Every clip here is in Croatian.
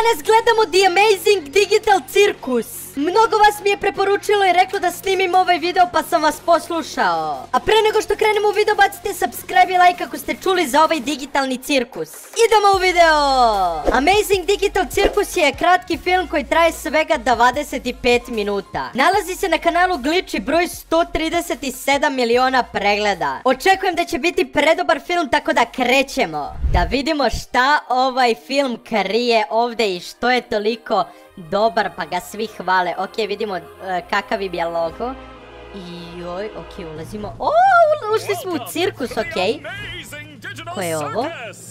Danas gledamo The Amazing Digital Circus. Mnogo vas mi je preporučilo i reklo da snimim ovaj video pa sam vas poslušao. A pre nego što krenemo u video bacite subscribe i like ako ste čuli za ovaj digitalni cirkus. Idemo u video! Amazing Digital Circus je kratki film koji traje svega 25 minuta. Nalazi se na kanalu Glitch i broj 137 miliona pregleda. Očekujem da će biti predobar film, tako da krećemo. Da vidimo šta ovaj film krije ovdje i što je toliko dobar pa ga svi hvale. Ok, vidimo kakav im je logo. I joj, ok, ulazimo. O, ušli smo u cirkus, ok. Ko je ovo?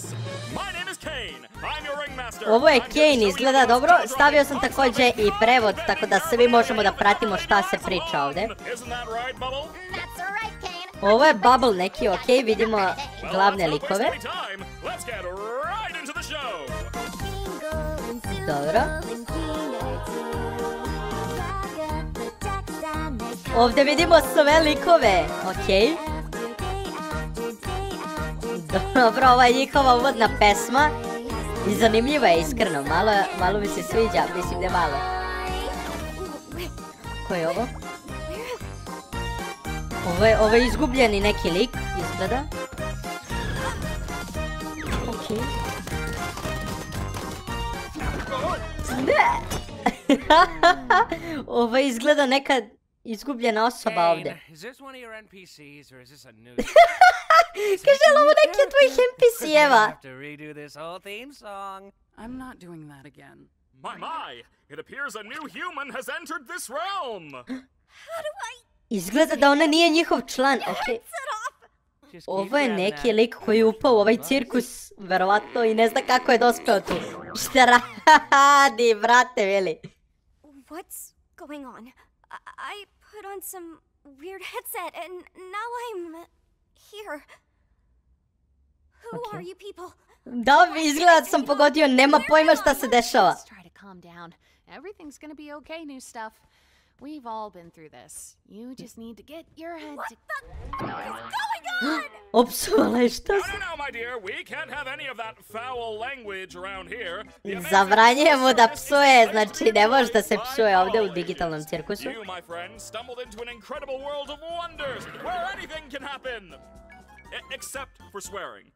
Ovo je Kane, izgleda dobro. Stavio sam također i prevod, tako da svi možemo da pratimo šta se priča ovdje. Ovo je Bubble neki, ok, vidimo glavne likove. Dobro. Ovdje vidimo sve likove, ok. Dobro, ova je njihova uvodna pesma. I zanimljiva je, iskreno, malo mi se sviđa, mislim da je malo. Ko je ovo? Ovo je izgubljeni neki lik, izgleda. Ok. Ne! Ovo izgleda neka izgubljena osoba ovdje. Kaže li ovo neki od tvojih NPC-eva? Izgleda da ona nije njihov član. Okay. Ovo je neki lik koji je upao u ovaj cirkus, verovatno, i ne zna kako je dospeo tu. Šta radi, brate, veli? What's going on? I put on some weird headset and now I'm here. Who are you people? Da, izgleda da sam pogodio, nema pojma šta se dešava. Everything's gonna be okay, new stuff. We've all been through this. You just need to get your head What the is going on? Opsuvala je šta? No, my dear, we can't have any of that foul language around here. Zabranjujemo da psuje, znači ne može da se psuje ovdje u digitalnom cirkusu. You, my friend, stumbled into an incredible world of wonders where anything can happen. Except for swearing.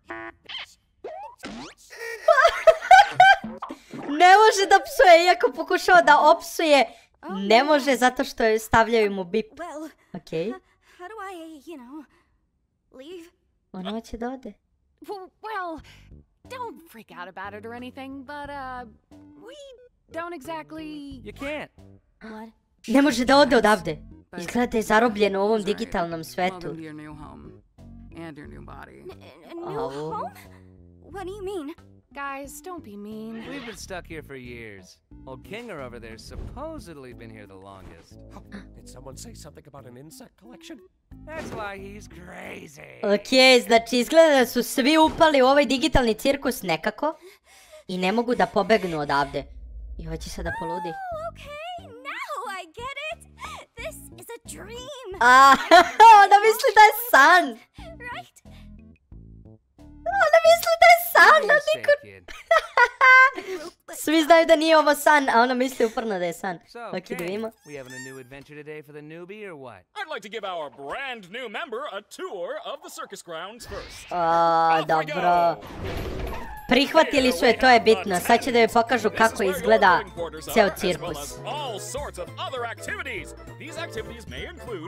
Ne može da psuje, iako pokušao da opsuje. Ne može zato što stavljaju mu bip. Ok. How do I, leave? Ona hoće da ode. Well, don't freak out about it or anything, but, we don't exactly... You can't. What? Ne može da ode odavde. Izgleda da je zarobljen u ovom digitalnom svetu. A new home? What do you mean? Guys, don't be mean. We've been stuck here for years. Old Kinger over there's supposedly been here the longest. Did someone say something about an insect collection? That's why he's crazy. Ok, znači izgleda da su svi upali u ovaj digitalni cirkus nekako i ne mogu da pobegnu odavde. I hoće sad da poludi. Oh, okay, now I get it. This is a dream. Ona misli da je san. Right? Ona misli da je san, a niko... Svi znaju da nije ovo san, a ona misli uporno da je san. Ok, da vidimo. We having a new adventure today for the newbie or what? I'd like to give our brand new member a tour of the circus grounds first. Dobro. Prihvatili su je, to je bitno. Sad će da joj pokažu kako izgleda ceo cirkus. All sorts of other activities. These activities may include...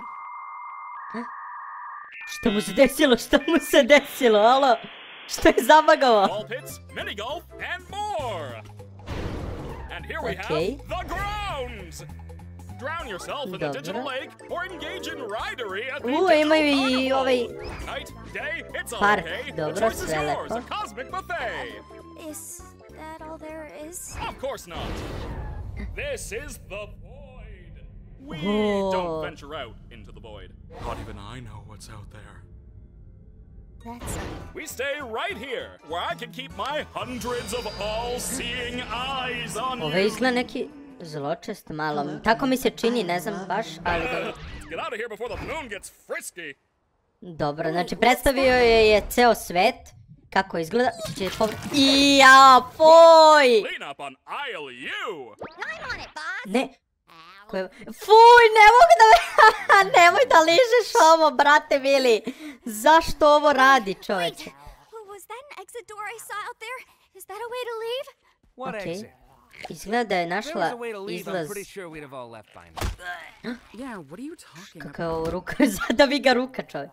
Šta mu se desilo? Šta mu se desilo? Alo? Što je zabagao? Ball pits, mini golf, and more. And here we have the grounds. Drown yourself in the digital lake or engage in ridery at the digital imaju i ovaj night, day, it's all park. okay. Dobro, The choice is sve yours. lepo. A cosmic buffet. Is that all there is? Of course not. This is the void. We Oh. don't venture out into the void. Not even I know what's out there. That's We stay right here, where I can keep my hundreds of all-seeing eyes on you. Ovo izgleda neki zločest malo. Tako mi se čini, ne znam baš, ali dobro. Get out of here before the moon gets frisky. Dobro, znači predstavio je ceo svet. kako izgleda. Ija, foj! Ne. Fuj, ne mogu da me... Nemoj da ližeš ovo, brate mili. Zašto ovo radi, čoveče? Okej. Izgleda da je našla izlaz. Kako je ovo ruka? Zadavi ga ruka, čoveče.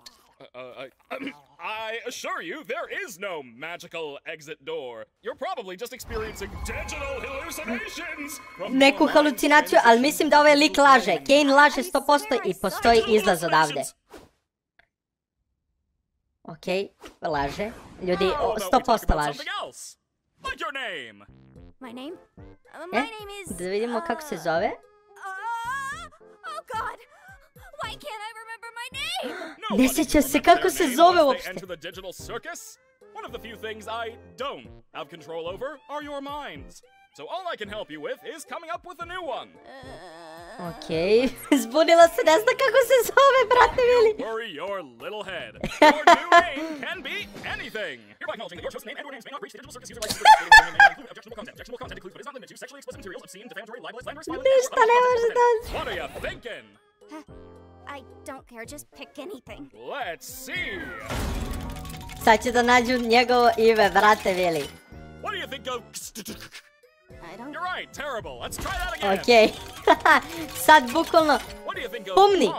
I assure you, there is no magical exit door. You're probably just experiencing digital hallucinations. Neku halucinaciju, ali mislim da ovaj lik laže. Kane laže 100% i postoji izlaz odavde. Okej, laže. Ljudi, 100% laže. What's your name? My name? My name is... Da vidimo kako se zove. Oh god! Why can't I remember my name? Ne sjeća se kako se zove uopšte. One of the few things I don't have control over are your minds. So all I can help you with is coming up with a new one. Okej, zbunila se, ne zna kako se zove, brate mili. Don't worry your little head. Your new name can be anything. Hereby acknowledging that your chosen name and or names may not reach the digital circus user license. Objectionable content. Objectionable content includes but is not limited to sexually explicit materials, obscene, defamatory, libelous, slanderous, violent, Ništa ne može da... What are you thinking? I don't care, just pick anything. Let's see. Sad će da nađu njegovo ime, brate mili. What do you think of... I don't... You're right, terrible. Let's try that again. Okej. Sad bukvalno... What do you think of Pomni.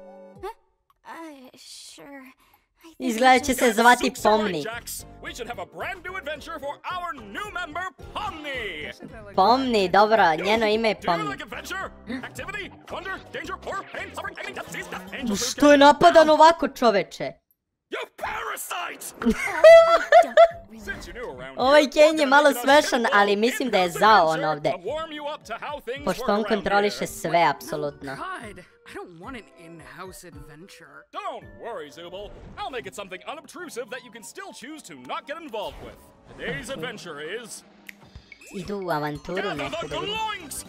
Sure. Izgleda će se zvati Pomni. We should have a brand new adventure for our new member, Pomni. Pomni, dobro, njeno ime je Do you Pomni. like adventure, activity, wonder, danger, horror, pain, suffering, agony, death, disease, death, angel, Što je napadan ovako, čoveče? You parasite! Since you're new around Ovaj here, Kane je we're malo gonna make it smešan, a ali simple mislim da je in-house zao on adventure ovde. to warm you up to how things Pošto work on around kontroliše here. sve, apsolutno. God, I don't want an in-house adventure. Don't worry, Zubul. I'll make it something unobtrusive that you can still choose to not get involved with. Today's adventure is... Idu u avanturu Gather neku the da vidim. gloinks!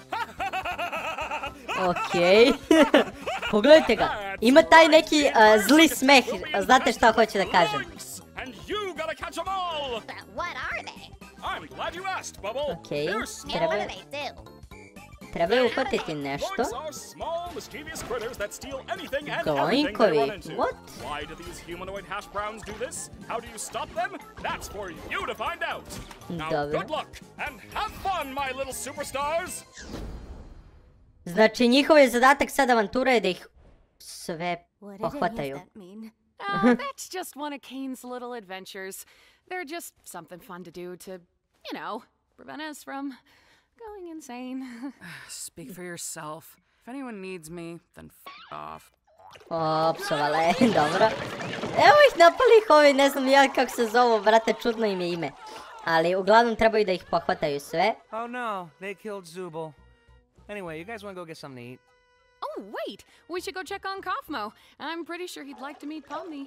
Okej. Pogledajte ga. Ima taj neki zli smeh. Znate šta hoću da kažem. Gloinks! And you gotta catch them all! But what are they? I'm glad you asked, Bubble. Okej. They're small. And what do they do? Trebaju uhvatiti nešto. Gloinks are small, mischievous critters that steal anything and everything they Gloinkovi? run into. What? Why do these humanoid hash browns do this? How do you stop them? That's for you to find out. Now, Dobro. good luck and have fun, my little superstars. Znači, njihov je zadatak sad avantura je da ih sve What did any of pohvataju. that mean? Oh, that's just one of Kane's little adventures. They're just something fun to do to, you know, prevent us from going insane. Speak for yourself. If anyone needs me, then off. O, psovala je, dobro. Evo ih napali ih ovi, ne znam ja kako se zovu, brate, čudno im je ime. Ali uglavnom trebaju da ih pohvataju sve. Oh no, they killed Zubul. Anyway, you guys want to go get something to eat? Oh, wait! We should go check on Kaufmo. I'm pretty sure he'd like to meet Pomni.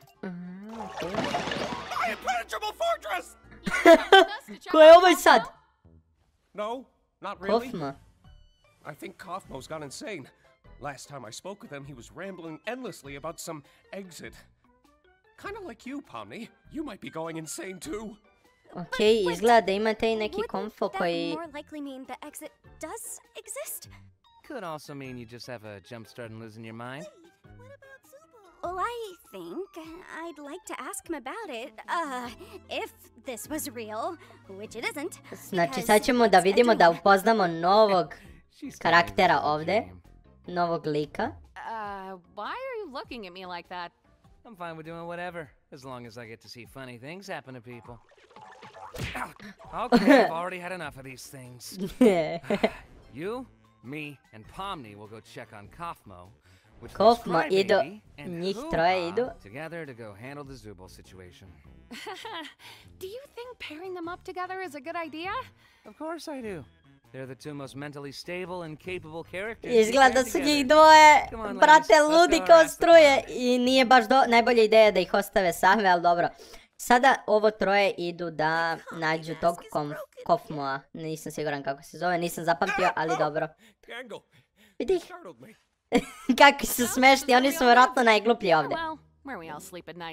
Impenetrable fortress! Ko je ovaj sad? No, not really. Kofma. I think Kaufmo's gone insane. Last time I spoke with him, he was rambling endlessly about some exit. Kind of like you, Pomni. You might be going insane too. Okej, izgleda da imate i neki konfo That koji... more likely mean the exit does exist? Could also mean you just have a jump start and losing your mind. Well, I think I'd like to ask him about it. If this was real, which it isn't. Znači, sad ćemo da vidimo da upoznamo novog She's karaktera getting ovde. shame. Novog lika. Why are you looking at me like that? I'm fine with doing whatever, as long as I get to see funny things happen to people. Okay, I've already had enough of these things. You, me, and Pomni will go check on Kaufmo, which means Kaufmo idu, Crybaby and njih troje Hoo-Ha idu. together to go handle the Zubul situation. Do you think pairing them up together is a good idea? Of course I do. They're the two most mentally stable and capable characters. Izgleda da paired su njih together. dvoje, Come on, brate, ladies, let's ludi go kao ask the struje. boss. I nije baš najbolja ideja da ih ostave same, ali dobro. Sada ovo troje idu da nađu tog Kofmoa. Nisam siguran kako se zove, nisam zapamtio, ali dobro. Tangle, Vidi you ih, startled me. kakvi su smešni, oni su vjerojatno najgluplji ovde. Well, where we all sleep at night.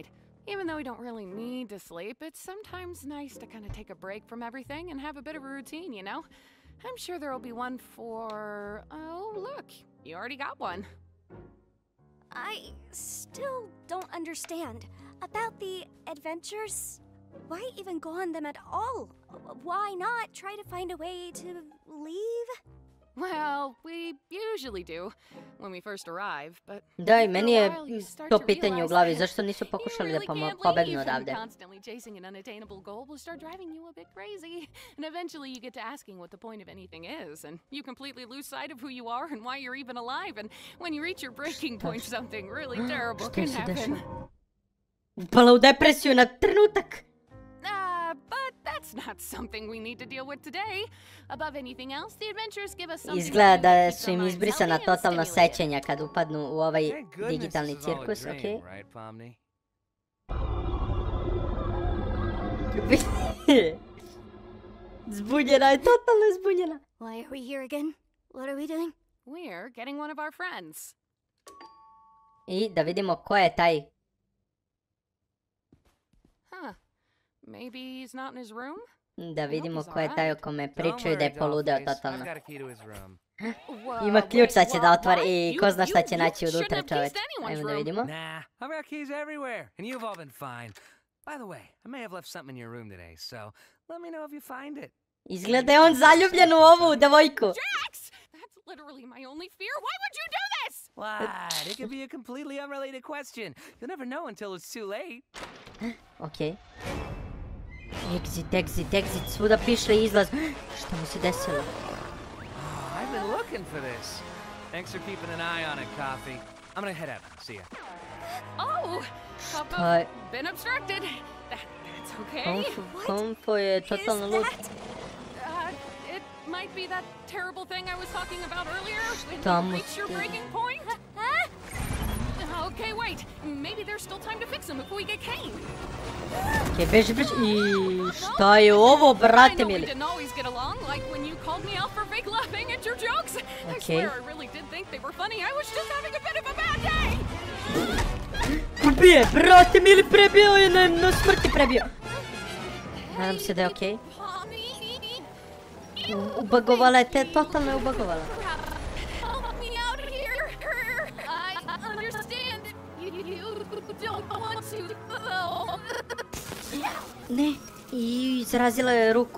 Even though we don't really need to sleep, it's sometimes nice to kind of take a break from everything and have a bit of a routine, you know? I'm sure there'll be one for... Oh, look, you already got one. I still don't understand. About the adventures, why even go on them at all? Why not try to find a way to leave? Well, we usually do when we first arrive, but Da, i meni je to pitanje u glavi, zašto nisu pokušali da pobegnu odavde? Constantly chasing an unattainable goal will start driving you a bit crazy, and eventually you get to asking what the point of anything is, and you completely lose sight of who you are and why you're even alive, and when you reach your breaking point, something really terrible can happen. Upala u depresiju na trenutak. But that's not something we need to deal with today. Above anything else, the adventures give us something. Izgleda da su im izbrisana totalno sećanja kad upadnu u ovaj digitalni cirkus, okej? Zbunjena je, totalno je zbunjena. Why are we here again? What are we doing? We're getting one of our friends. I da vidimo ko je taj. Huh. Maybe he's not in his room? Da vidimo ko je taj o kome pričaju da je poludeo totalno. Ima ključ sad će da otvori i ko zna šta će naći unutra, čoveč. Ajmo da vidimo. Nah, I've got keys everywhere and you've all been fine. By the way, I may have left something in your room today, so let me know if you find it. Izgleda je on zaljubljen u ovu devojku. Jax! That's literally my only fear. Why would you do this? What? It could be a completely unrelated question. You'll never know until it's too late. Okej. Exit, svuda piše izlaz. Šta mu se desilo? Oh, I've been looking for this. Thanks for keeping an eye on it, Coffee. I'm gonna head out. See ya. Oh, Šta je? been obstructed. That's okay. Konfo je totalno lud. It might be that terrible thing I was talking about earlier when Šta you mu reach your se... breaking point. Okay, wait. Maybe there's still time to fix him before we get Kane. Okej, beži. I šta je ovo, brate mili? I know we didn't always get along, like when you called me out for fake laughing at your jokes. I swear I really did think they were funny. I was just having a bit of a bad day. Ubije, brate mili, prebio je, na smrti prebio. Nadam se da je okej. Ubagovala je te, totalno je ubagovala. Ne, i izrazila je ruku.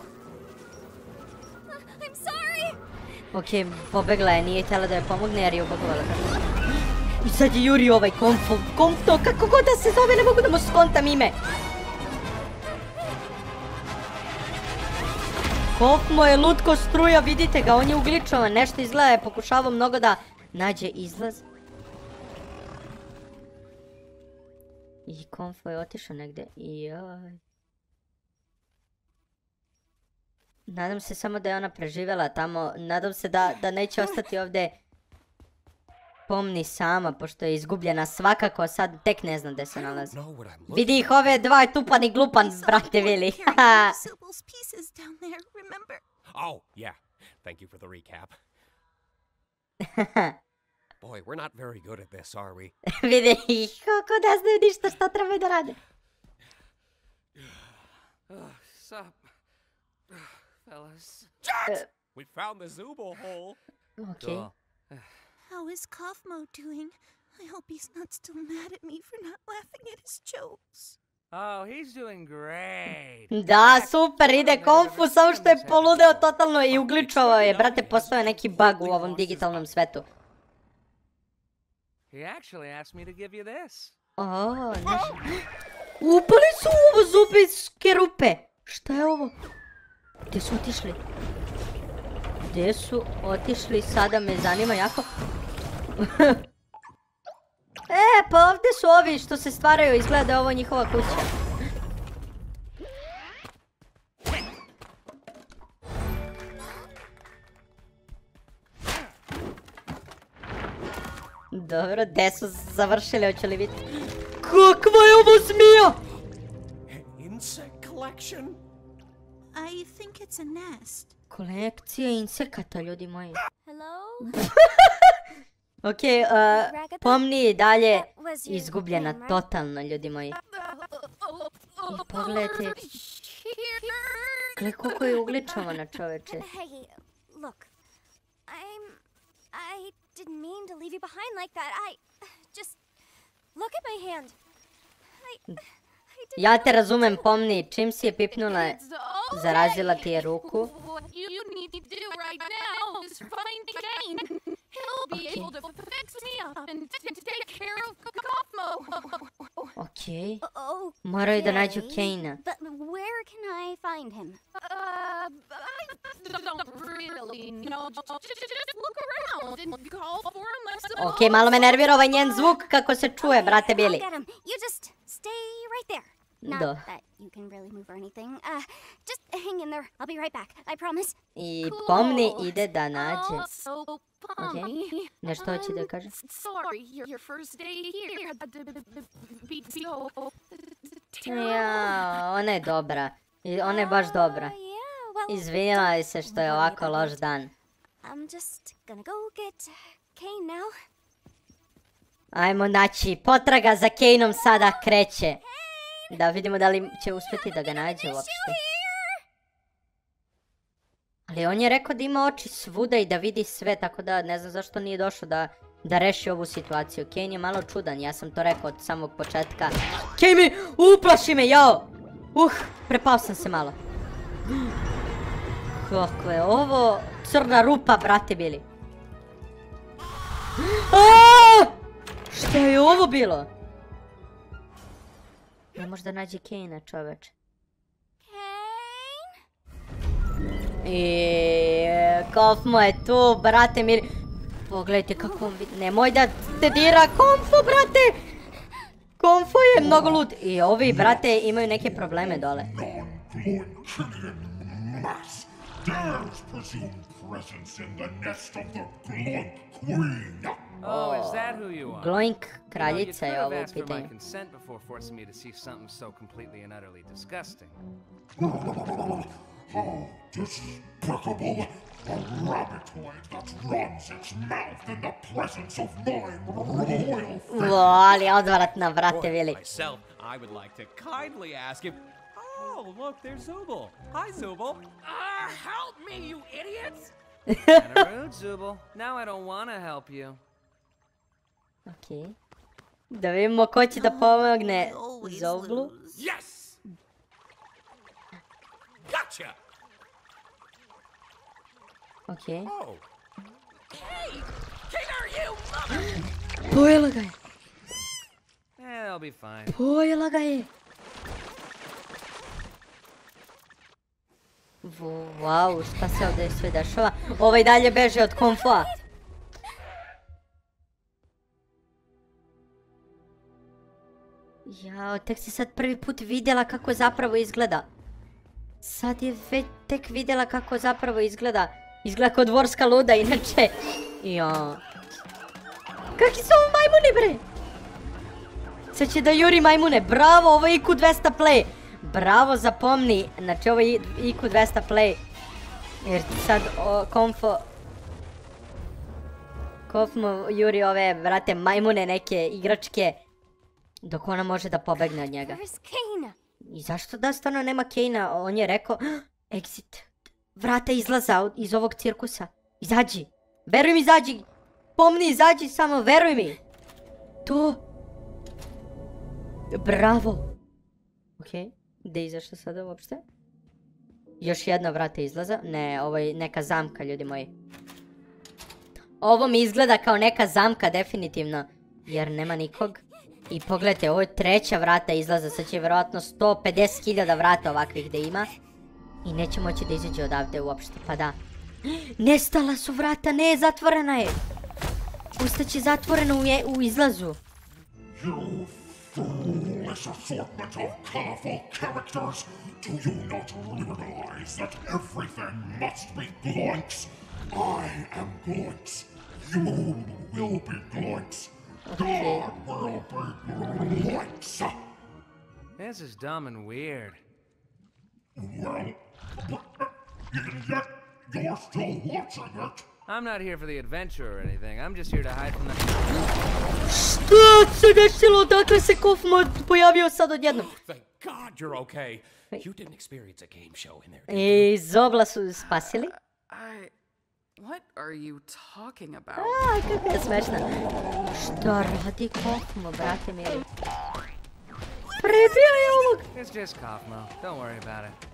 Okej, pobegla je, nije htjela da je pomogne jer je ubagovala. I sad je juri ovaj Konfo, kako god da se zove, ne mogu da mu skontam ime. Konfo je lutko struja, vidite ga, on je ugličovan, nešto izgleda je pokušavao mnogo da nađe izlaz. I Konfo je otišao negde, joj. Nadam se samo da je ona preživjela tamo, nadam se da neće ostati ovdje pomni sama, pošto je izgubljena svakako, sad tek ne znam gdje se nalazi. Vidi ih ove dva tupan i glupan, brate Vili. Oh, yeah. Thank you for the recap. Boy, we're not very good at this, are we? Vidi ih, kako da znaju ništa šta treba da rade. Sup, fellas. Jax! We found the Zooble hole. Okay. Cool. How is Kaufmo doing? I hope he's not still mad at me for not laughing at his jokes. Oh, he's doing great. Da, super, ide Konfu, samo što je poludeo totalno i ugličovao je. Brate, postao je neki bug u ovom digitalnom svetu. He actually asked me to give you this. Upali su u ovo zubinske rupe. Šta je ovo? Gdje su otišli? Gdje su otišli? Sada me zanima jako. Pa ovdje su ovi što se stvaraju, izgleda da je ovo njihova kuća. Dobro, gdje su završili, hoće li biti? Kakva je ovo zmija? Insect collection? I think it's a nest. Kolekcija insekata, ljudi moji. Hello? Okej, pomni dalje izgubljena totalno, ljudi moji. I pogledajte. Gle koliko je ugličavana, čoveče. Hey, look. I didn't mean to leave you behind like that. Just look at my hand. Ja te razumem, pomni, čim si je pipnula, zarazila ti je ruku. Okej. Moraju da nađu Kane-a. But where can I find him? I don't really know. Just look around and call for him. Okej, malo me nervira ovaj njen zvuk kako se čuje, brate Bili. I'll get him. You just stay right there. Not that you can really move or anything. Just hang in there. I'll be right back. I promise. I pomni ide da nađe. Okej, nešto hoće da kaže. Sorry, your first day here had to be so Ja, ona je dobra. Ona je baš dobra. Izvinjala se što je ovako loš dan. I'm just gonna go get Kane now. Ajmo, znači, potraga za Kane-om sada kreće. Da vidimo da li će uspjeti da ga nađe uopšte. Ali on je rekao da ima oči svuda i da vidi sve, tako da ne znam zašto nije došao da reši ovu situaciju. Kane je malo čudan, ja sam to rekao od samog početka. Kane mi, uplaši me, jao! Prepao sam se malo. Kako je ovo crna rupa, brate Bili. Šta je ovo bilo? Ne može da nađe Kane-a, čoveč. Kofmo je tu, brate Miri. Pogledajte kako on vidi. Nemoj da te dira Konfo, brate! Konfo je mnogo lud. I ovi, brate, imaju neke probleme dole. Oh, is that who you are? Gloink kraljica je ovo u pitanju. Consent before forcing me to see something so completely and utterly disgusting. How despicable! A rabbitoid that runs its mouth in the presence of my royal family. Ali odvratna, brate Vili. Myself, I would like to kindly ask him. Oh, look, there's Zubul. Hi, Zubul. Help me, you idiots! Kinda rude, Zubul. Now I don't want to help you. Okej. Da vidimo ko će da pomogne Zoblu. Yes! Gotcha! Okej. Oh. Hey! Kane, are you mother? Pojela ga je. They'll be fine. Pojela ga je. Wow, šta se ovdje sve dešava? Ovaj dalje beže od Konfoa. Jao, tek si sad prvi put vidjela kako zapravo izgleda. Sad je tek vidjela kako zapravo izgleda. Izgleda kao dvorska luda, inače. Jao. Kakvi su ovo majmuni, bre? Sad će da juri majmune. Bravo, ovo je IQ 200 play. Bravo, zapomni. Znači, ovo je IQ 200 play. Jer sad Konfo juri ove, vrate, majmune neke igračke. Dok ona može da pobegne od njega. I zašto da stvarno nema Kane-a? On je rekao, exit. Vrata izlaza iz ovog cirkusa. Izađi. Veruj mi, izađi. Pomni, izađi samo, veruj mi. To. Bravo. Okej. Gde je izašla sada uopšte? Još jedna vrata izlaza. Ne, ovo je neka zamka, ljudi moji. Ovo mi izgleda kao neka zamka, definitivno. Jer nema nikog. I pogledajte, ovo je treća vrata izlaza. Sad će vjerojatno 150.000 vrata ovakvih da ima. I neće moći da izađe odavde uopšte, pa da. Nestala su vrata, ne, zatvorena je. Ustaće zatvoreno u izlazu. You foolish assortment of colorful characters! Do you not realize that everything must be Gloinks? I am Gloinks. You will be Gloinks. God will be Gloinks. This is dumb and weird. Well, and yet you're still watching it. I'm not here for the adventure or anything. I'm just here to hide from the... Što se desilo? Dakle se Kaufmo pojavio sad odjednom. Thank God you're okay. You didn't experience a game show in there. I Zobla su spasili. What are you talking about? Kako je smešna. Šta radi Kaufmo, brate mili? Prebio je ovog. It's just Kaufmo. Don't worry about it.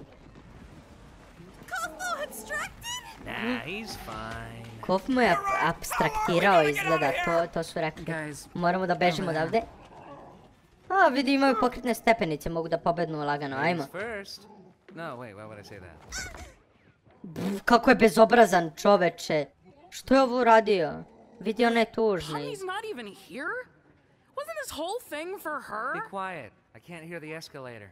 Kaufmo abstracted? Nah, he's fine. Kaufmo je abstraktirao izgleda, to su rekli. Moramo da bežimo odavde. A, vidi, imaju pokretne stepenice, mogu da pobednu lagano, ajmo. No, wait, why would I say that? Kako je bezobrazan, čoveče. Što je ovo uradio? Vidi, ona je tužna. He's not even here? Wasn't this whole thing for her? Be quiet. I can't hear the escalator.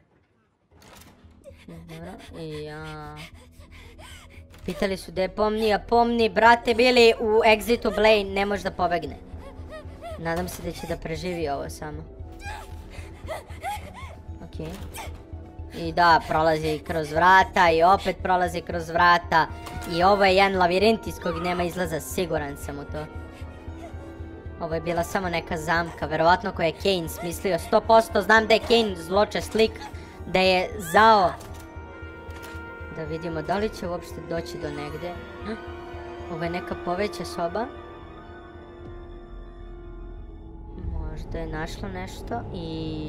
Ja. Pitali su da je pomni, a pomni, brate, bili u Exitu Blaine, ne može da pobegne. Nadam se da će da preživi ovo samo. Okej. I da, prolazi kroz vrata i opet prolazi kroz vrata. I ovo je jedan lavirint iz kojeg nema izlaza, siguran sam u to. Ovo je bila samo neka zamka, verovatno koja je Kane smislio. 100% znam da je Kane zločest lik, da je zao. Da vidimo da li će uopšte doći do negde. Ovo je neka poveća soba. Možda je našlo nešto i...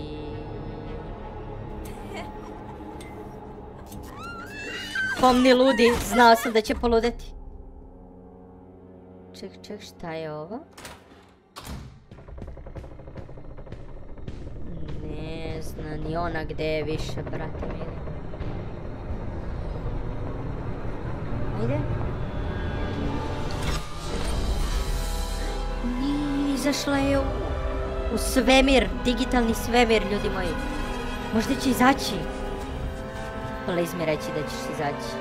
Pomni ludi, znao sam da će poludeti. Ček, šta je ovo? Ne zna ni ona gde je više, brate mili. Ajde. Izašla je u svemir, digitalni svemir, ljudi moji. Možda će izaći. Liz mi reći da ćeš izaći.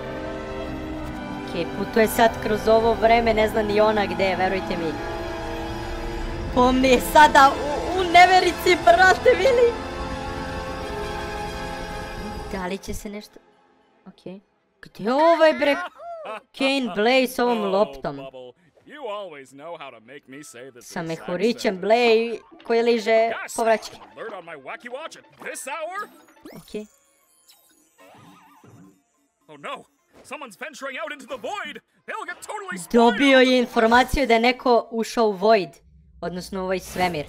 Okej, putuje sad kroz ovo vreme, ne zna ni ona gde je, verujte mi. Pomni je sada u neverici, brate mili. Da li će se nešto... Okej. Gdje je ovaj bre... Kane Blay s ovom loptom? Sa mehurićem Blay koji liže povraćke. Okej. Dobio je informaciju da je neko ušao u Void. Odnosno u ovaj svemir.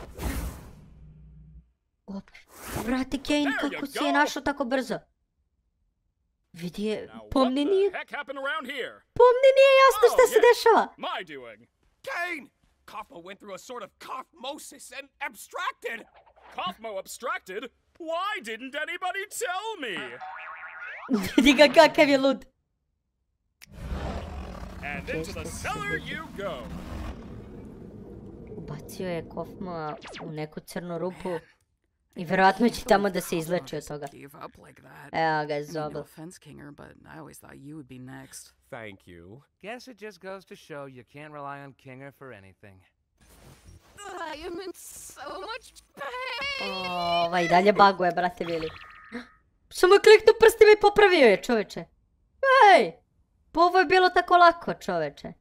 Vrati Kane, kako si je našao tako brzo? Vidi je, pomni nije... Pomni nije jasno šta se dešava. Kane! Kaufmo went through a sort of Kaufmosis and abstracted! Kaufmo abstracted? Why didn't anybody tell me? Vidi ga kakav je lud. And into the cellar you go. Ubacio je Kaufmo u neku crnu rupu. I verovatno će tamo da se izleči od toga. Evo ga, Zobel. Thank you. Guess it just goes to show you can't rely on Kinger for anything. I am in so much pain. Ovaj dalje baguje, brate Vili. Samo je kliknuo prstima i popravio je, čoveče. Ej! Pa ovo je bilo tako lako, čoveče.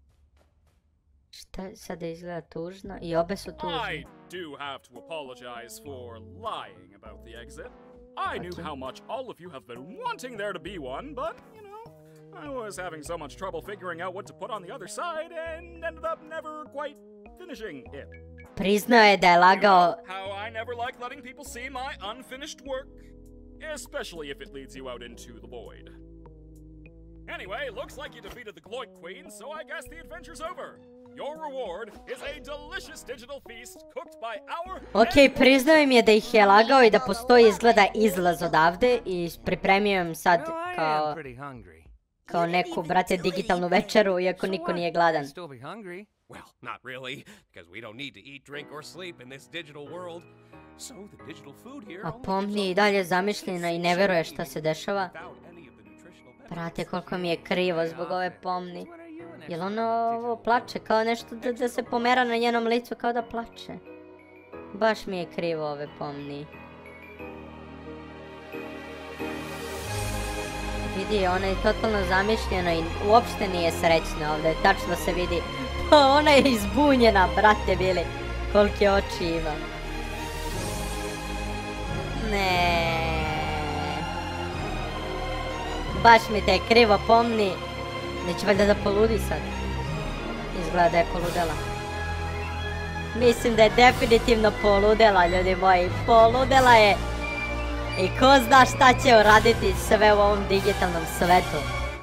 Šta sada izgleda tužno? I obe su tužne. I do have to apologize for lying about the exit. I knew how much all of you have been wanting there to be one, but, you know, I was having so much trouble figuring out what to put on the other side and ended up never quite finishing it. Priznao je da je lagao. How I never like letting people see my unfinished work, especially if it leads you out into the void. Anyway, looks like you defeated the Gloit Queen, so I guess the adventure's over. Your reward is a delicious digital feast cooked by our... Okej, priznao im je da ih je lagao i da postoji izgleda izlaz odavde i pripremio im sad kao neku, brate, digitalnu večeru, iako niko nije gladan. Well, not really, because we don't need to eat, drink, or sleep in this digital world. So the digital food here... A pomni i dalje zamišljena i ne veruje šta se dešava. Brate, koliko mi je krivo zbog ove pomni. Jel ono plače, kao nešto da se pomera na njenom licu, kao da plače. Baš mi je krivo ove pomni. vidi, ona je totalno zamišljena i uopšte nije srećna ovdje, tačno se vidi. Ona je izbunjena, brate bili, kolike oči ima. Ne. Baš mi te krivo pomni. Neće valjda da poludi sad. Izgleda da je poludela. Mislim da je definitivno poludela, ljudi moji. Poludela je. I ko zna šta će uraditi sve u ovom digitalnom svetu.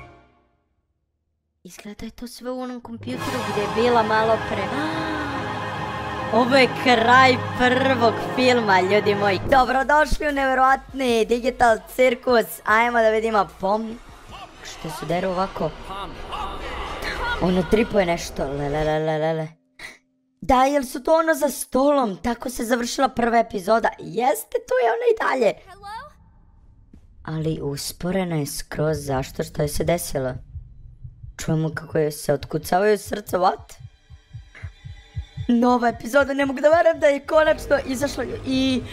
Izgleda da je to sve u onom kompjuteru gdje je bila malo pre. Ovo je kraj prvog filma, ljudi moji. Dobrodošli u nevjerojatni digital cirkus. Ajmo da vidimo pomni. Što se deru ovako? Ono tripuje nešto. Lelelelele. Da, jel su to ono za stolom? Tako se završila prva epizoda. Jeste, tu je ona i dalje. Ali usporena je skroz. Zašto? Što je se desilo? Čujemo kako je se otkucavaju srca. What? Nova epizoda, ne mogu da verujem da je konačno izašla i...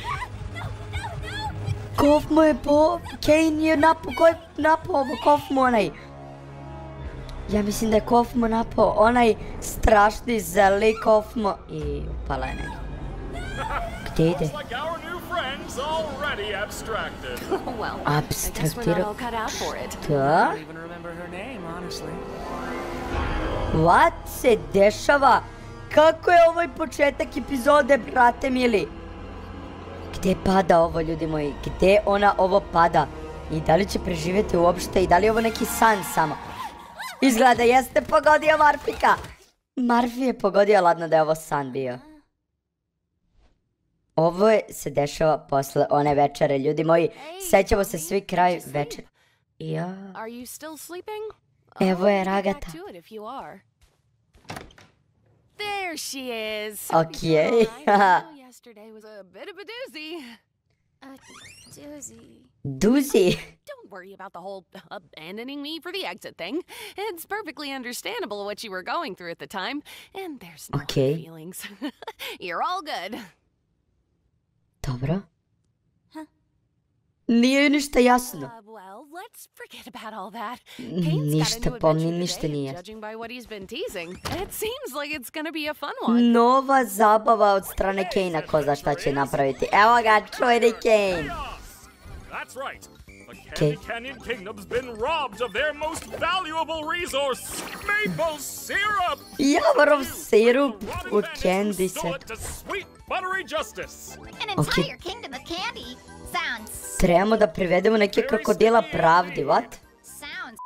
Kofmo je Kane je napao, ko je napao ovo? Kofmo onaj. Ja mislim da je Kofmo napao onaj strašni zeli Kofmo i upala je negdje. Gdje ide? Abstraktirao. Šta? What se dešava? Kako je ovaj početak epizode, brate mili? Gdje pada ovo, ljudi moji? Gdje ona ovo pada? I da li će preživjeti uopšte? I da li je ovo neki san samo? Izgleda jeste pogodio Marfika. Marfi je pogodio, ladno da je ovo san bio. Ovo se dešava posle one večere, ljudi moji. Sećamo se svi kraj večera. Ja. Evo je Ragata. There she is. Okay. Yesterday was a bit of a doozy. A doozy. Doozy? Don't worry about the whole abandoning me for the exit thing. It's perfectly understandable what you were going through at the time, and there's no hard feelings. You're all good. Dobro. Nije ništa jasno. Well, let's forget about all that. Ništa pomni, ništa nije. Judging by what he's been teasing, it seems like it's gonna be a fun one. Nova zabava od strane Kane-a, ko zna šta će napraviti. Evo ga, čujni Kane. That's right. The Candy Canyon Kingdom's been robbed of their most valuable resource, maple syrup. Javorov sirup u candy set. Sweet buttery justice. An entire kingdom of candy. Sounds. Trebamo da privedemo neke krokodila pravdi, what? Sounds.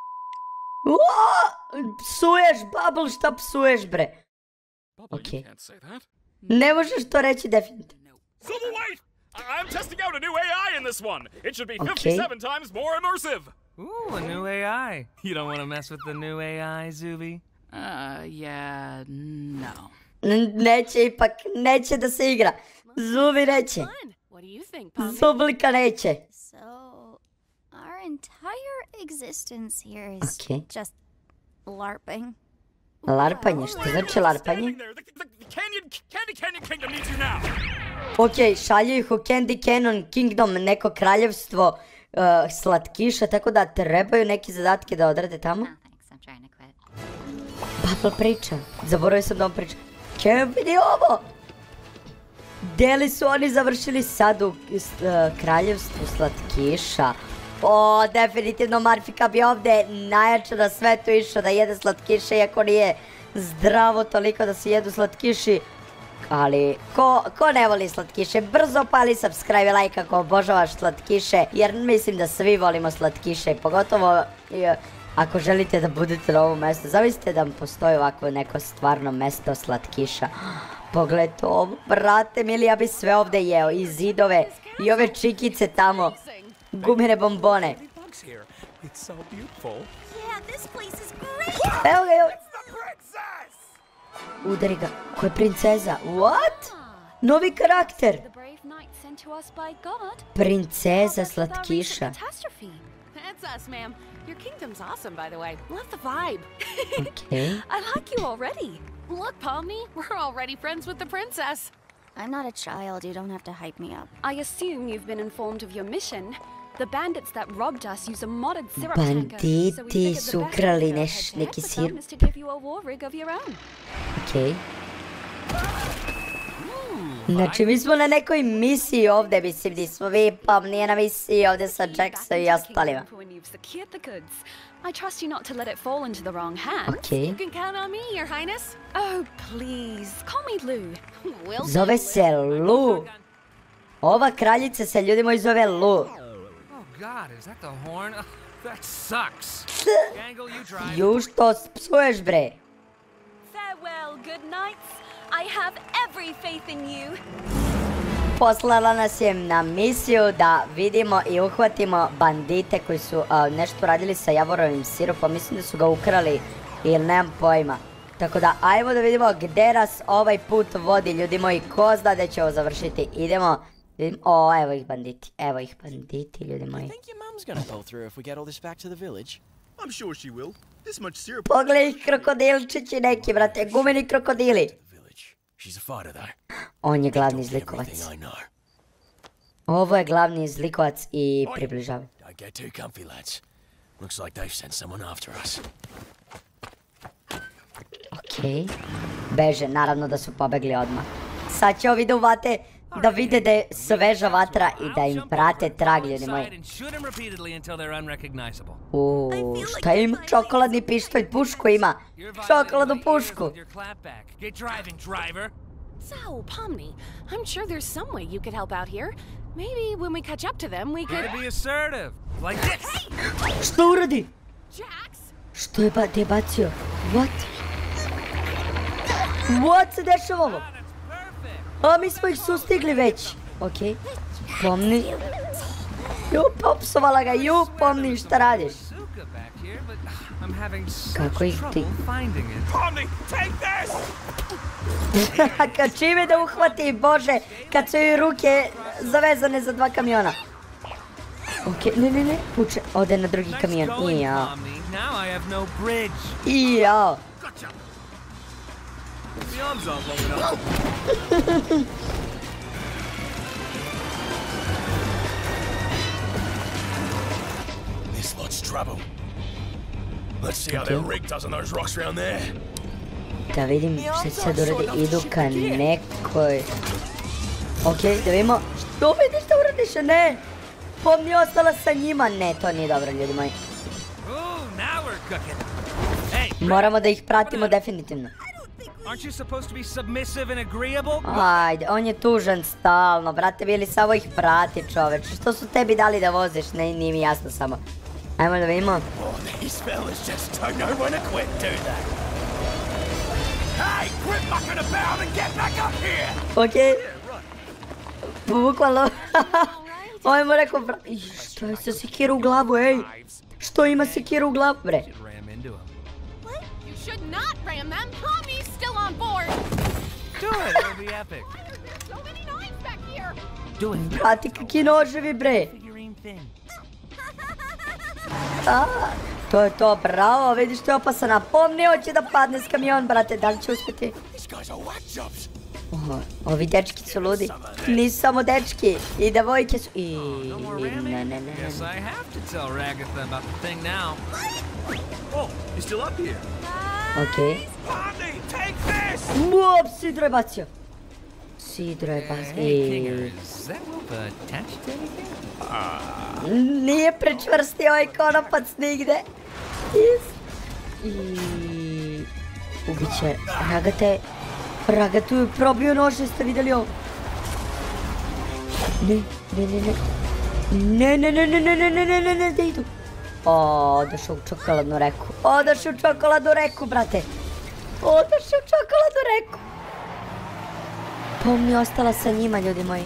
Psuješ, Bubble, šta psuješ, bre? Okej. Ne možeš to reći definitivno. I'm testing out a new AI in this one. It should be 57 times more immersive. Ooh, a new AI. You don't want to mess with the new AI, Zubi? Yeah, no. Neće ipak, neće da se igra. Zubi neće. What do you think, Pomni? Zublika neće. So, our entire existence here is just LARPing. Larpanje, što znači larpanje? Candy Canyon Kingdom needs you now. Ok, šalju ih u Candy Canyon Kingdom, neko kraljevstvo slatkiša, tako da trebaju neke zadatke da odrade tamo. Bubble priča, zaboravio sam da on priča. Kevin, vidi ovo! Gdje li su oni završili sad u kraljevstvu slatkiša? O, definitivno Marfika bi ovdje najjače na svetu išao da jede slatkiše, iako nije zdravo toliko da se jedu slatkiši. Ali, ko ne voli slatkiše, brzo pali subscribe i like ako obožavaš slatkiše, jer mislim da svi volimo slatkiše, pogotovo ako želite da budete na ovom mjestu. Zamislite da postoji ovako neko stvarno mjesto slatkiša. Pogledajte ovo, brate mili, ja bi sve ovdje jeo, i zidove, i ove čikice tamo, gumene bombone. Evo ga, evo. Udari ga, ko je princeza? What? Novi karakter. Princeza slatkiša. That's us, ma'am. Your kingdom's awesome, by the way. Love the vibe. Okay. I like you already. Look, Pomni, we're already friends with the princess. I'm not a child, you don't have to hype me up. I assume you've been informed of your mission. The bandits that robbed us use a modded syrup tanker. Banditi su ukrali neki sirup. To give you a war rig of your own. Okej. Znači, mi smo na nekoj misiji ovdje, mislim, gdje smo vi, pa nije na misiji ovdje sa Jacksom i ostalima. I trust you not to let it fall into the wrong hands. Okay. You can count on me, Your Highness. Oh, please, call me Lou. Zove se Lu. Ova kraljica se, ljudi moji, zove Lu. Oh God, is that the horn? That sucks. Gangle, you drive. Ju što psuješ, bre? Farewell, good knights. I have every faith in you. Poslala nas je na misiju da vidimo i uhvatimo bandite koji su nešto radili sa javorovim sirupom. Mislim da su ga ukrali ili nemam pojma. Tako da ajmo da vidimo gdje nas ovaj put vodi, ljudi moji. Ko zna da će ovo završiti. Idemo. O, evo ih banditi. Evo ih banditi, ljudi moji. Pogledaj ih krokodilčići neki, brate. Gumeni krokodili. On je glavni zlikovac. Ovo je glavni zlikovac i približava. Okej. Beže, naravno da su pobegli odmah. Sad će ovi da uvate da vide da je sveža vatra i da im prate trag, ljudi moji. Šta ima? Čokoladni pištolj, pušku ima. Čokoladnu pušku. So, Pomni, I'm sure there's some way you could help out here. Maybe when we catch up to them, we could... Gotta be assertive, like this! Što uradi? Jax! Što je te bacio? What? What se dešava ovo? A mi smo ih sustigli već. Okej. Pomni. Ju, popsovala ga, ju, Pomni, šta radiš? Kako ih ti? Pomni, take this! Kad čime da uhvati, bože, kad su joj ruke zavezane za 2 kamiona. Okej, ne, puče, ode na drugi kamion. Ijao. Ijao. This lot's trouble. Let's see how that rig does on those rocks around there. Da vidim što će sad uradi, idu ka nekoj... Okej, da vidimo... Što vidiš da uradiš, ne? Pomni ostala sa njima, ne, to nije dobro, ljudi moji. Moramo da ih pratimo definitivno. Ajde, on je tužan stalno, brate, bili samo ih prati, čoveč. Što su tebi dali da voziš, nije mi jasno samo. Ajmo da vidimo. Okej. Bukvalno. Ovo mu rekao, što je sa sekiru u glavu, ej? Što ima sekiru u glavu, bre? Should not ram them. Pomni's still on board. Do it, it'll be epic. There's so many knives back here. Do it. Brati, kakvi noževi, bre. To je to, bravo, vidiš što je opasana. Pomni, hoće da padne s kamion, brate, da li će uspjeti? Ovi dečki su ludi. Nisu samo dečki, i devojke su... Ne. Okej. Uop, Sidro je bacio. Nije prečvrstio ovaj konopac nigde. Ubit će Ragate. Ragatu je probio nož, jeste vidjeli ovo? Ne, da idu. Odošao u čokoladnu reku. Brate. Odošao u čokoladnu reku. Pomni ostala sa njima, ljudi moji.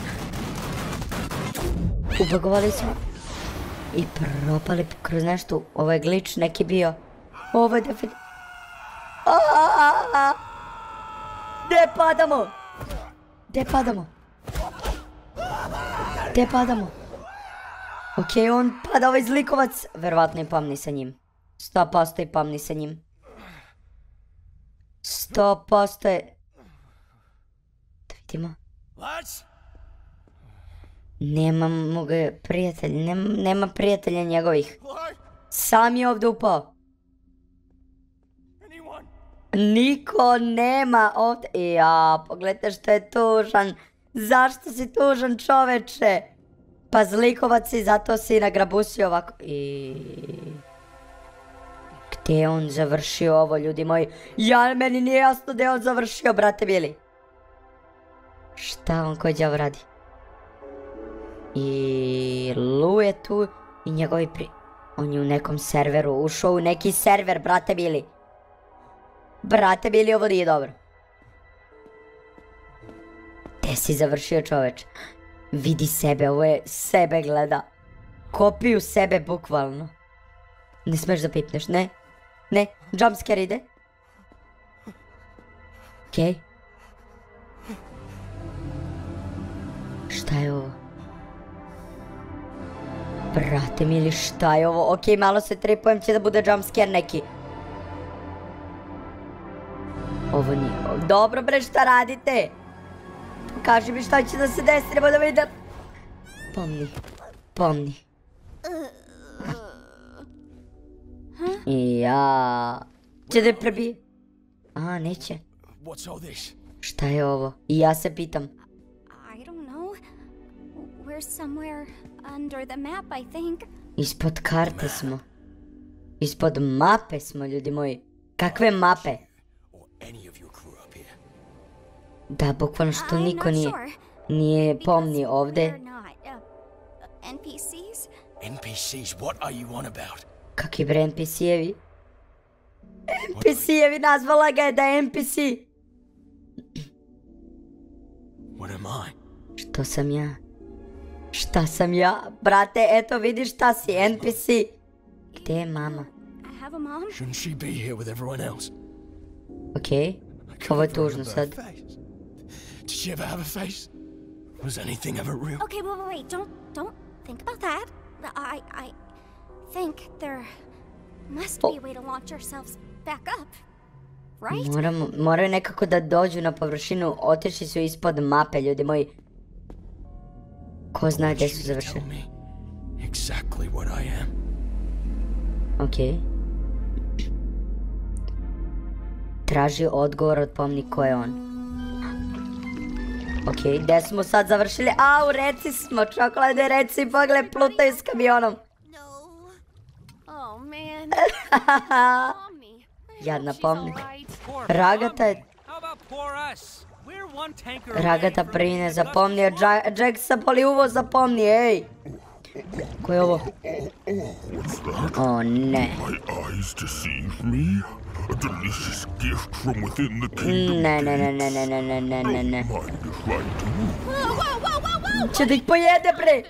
Ubagovali smo. I propali kroz nešto. Ovo je glitch neki bio. Ovo je definitivno... Gde padamo? Okej, on pada ovaj zlikovac. Verovatno je Pomni sa njim. 100% je Pomni sa njim. 100% je... Da vidimo. Nemamo ga prijatelja, nema prijatelja njegovih. Sam je ovdje upao. Niko nema ovdje. Ja, pogledajte što je tužan. Zašto si tužan, čoveče? Pa zlikovac si, zato si nagrabusio ovako. Gdje je on završio ovo, ljudi moji? Meni nije jasno gdje je on završio, brate bili. Šta on koji đavo radi? I Lu je tu i njegovi on je u nekom serveru, ušao u neki server, brate bili. Brate bili, ovo nije dobro. Gdje si završio, čoveč? Vidi sebe, ovo je sebe gleda. Kopiju sebe, bukvalno. Ne smeš da pipneš, ne? Ne, jumpscare ide. Okej. Šta je ovo? Brate mili, šta je ovo? Okej, malo se tripujem, će da bude jumpscare neki. Ovo nije... Dobro bre, šta radite? Kaži mi šta će da se desi, nebo da vidim. Pomni. Ja... Će da je prebije? A, neće. Šta je ovo? I ja se pitam. I don't know. We're somewhere under the map, I think. Ispod karte smo. Ispod mape smo, ljudi moji. Kakve mape? Da, bukvalno što niko nije pomni ovdje. NPCs? NPCs, what are you on about? Kakvi bre NPC-evi? NPC-evi, nazvala ga je da je NPC. What am I? Što sam ja? Šta sam ja? Brate, eto vidiš šta si, NPC. Gdje je mama? I have a mom. Shouldn't she be here with everyone else? Okej, ovo je tužno sad. Did she ever have a face? Was anything ever real? Okay, wait, don't think about that. I think there must be a way to launch ourselves back up, right? Moraju nekako da dođu na površinu, otišli su ispod mape, ljudi moji. Ko zna gdje su završili? Exactly what I am. Okej. Traži odgovor od pomni ko je on. Okej, gdje smo sad završili? U reci smo, čokolade reci, pogled, plutaju s kamionom. Oh man. Jadna pomni. Ragata je... Ragata brine, zapomnio. Jack zapoli uvo, zapomni, ej. Ko je ovo? O ne. Ne. Će da ih pojede, bre.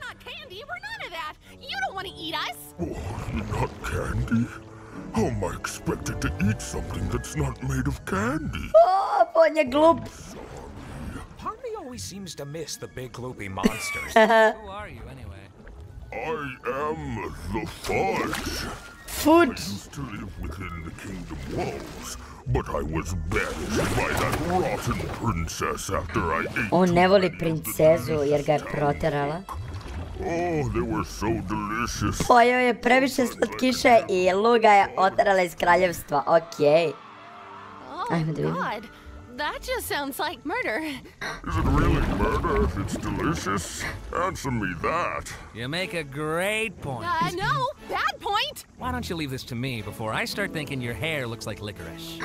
How am I expected to eat something that's not made of candy? On je glup. Pomni always seems to miss the big gloopy monsters. Who are you anyway? I am the Fudge. Fudge? I used to live within the kingdom walls, but I was banished by that rotten princess after I ate. On ne voli princezu jer ga je proterala. Oh, they were so delicious. Pojeo je previše slatkiše i Luga je oterala iz kraljevstva. Okej. Ajmo da vidimo. That just sounds like murder. Is it really murder if it's delicious? Answer me that. You make a great point. No, bad point. Why don't you leave this to me before I start thinking your hair looks like licorice?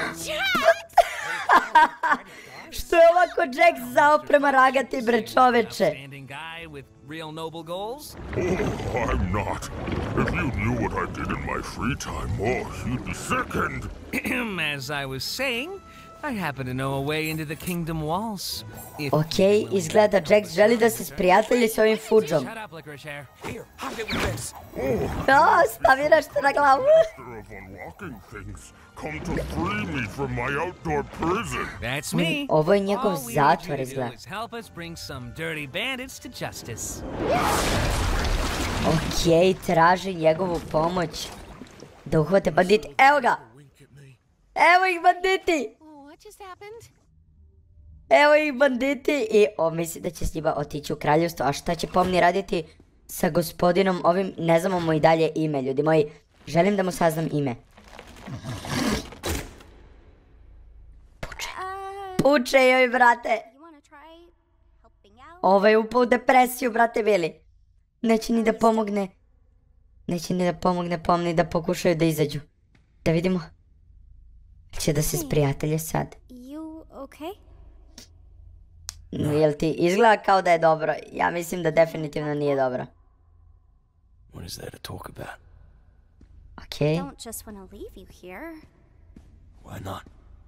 Što je ovako Jack zao prema Ragati, bre, čoveče? Real noble goals? Oh, I'm not. If you knew what I did in my free time, you'd be sickened. As I was saying, I happen to know a way into the kingdom walls. Okej, izgleda Jack želi da se sprijatelji s ovim Fudžom. Stavi nešto na glavu. Come to free me from my outdoor prison. That's me. Ovo je njegov zatvor, izgleda. Help us bring some dirty bandits to justice. Okej, traži njegovu pomoć da uhvate banditi. Evo ga! Evo ih banditi! What just happened? Evo ih banditi i misli da će s njima otići u kraljevstvo. A šta će Pomni raditi sa gospodinom ovim? Ne znamo mu i dalje ime, ljudi moji. Želim da mu saznam ime. Puče joj, brate. Ovo je upao u depresiju, brate Bili. Neće ni da pomogne. Neće ni da pomogne Pomni da pokušaju da izađu. Da vidimo. Će da se sprijatelje sad. Jel ti izgleda kao da je dobro? Ja mislim da definitivno nije dobro. What is there to talk about? Okay. Don't just want to leave you here. Why not?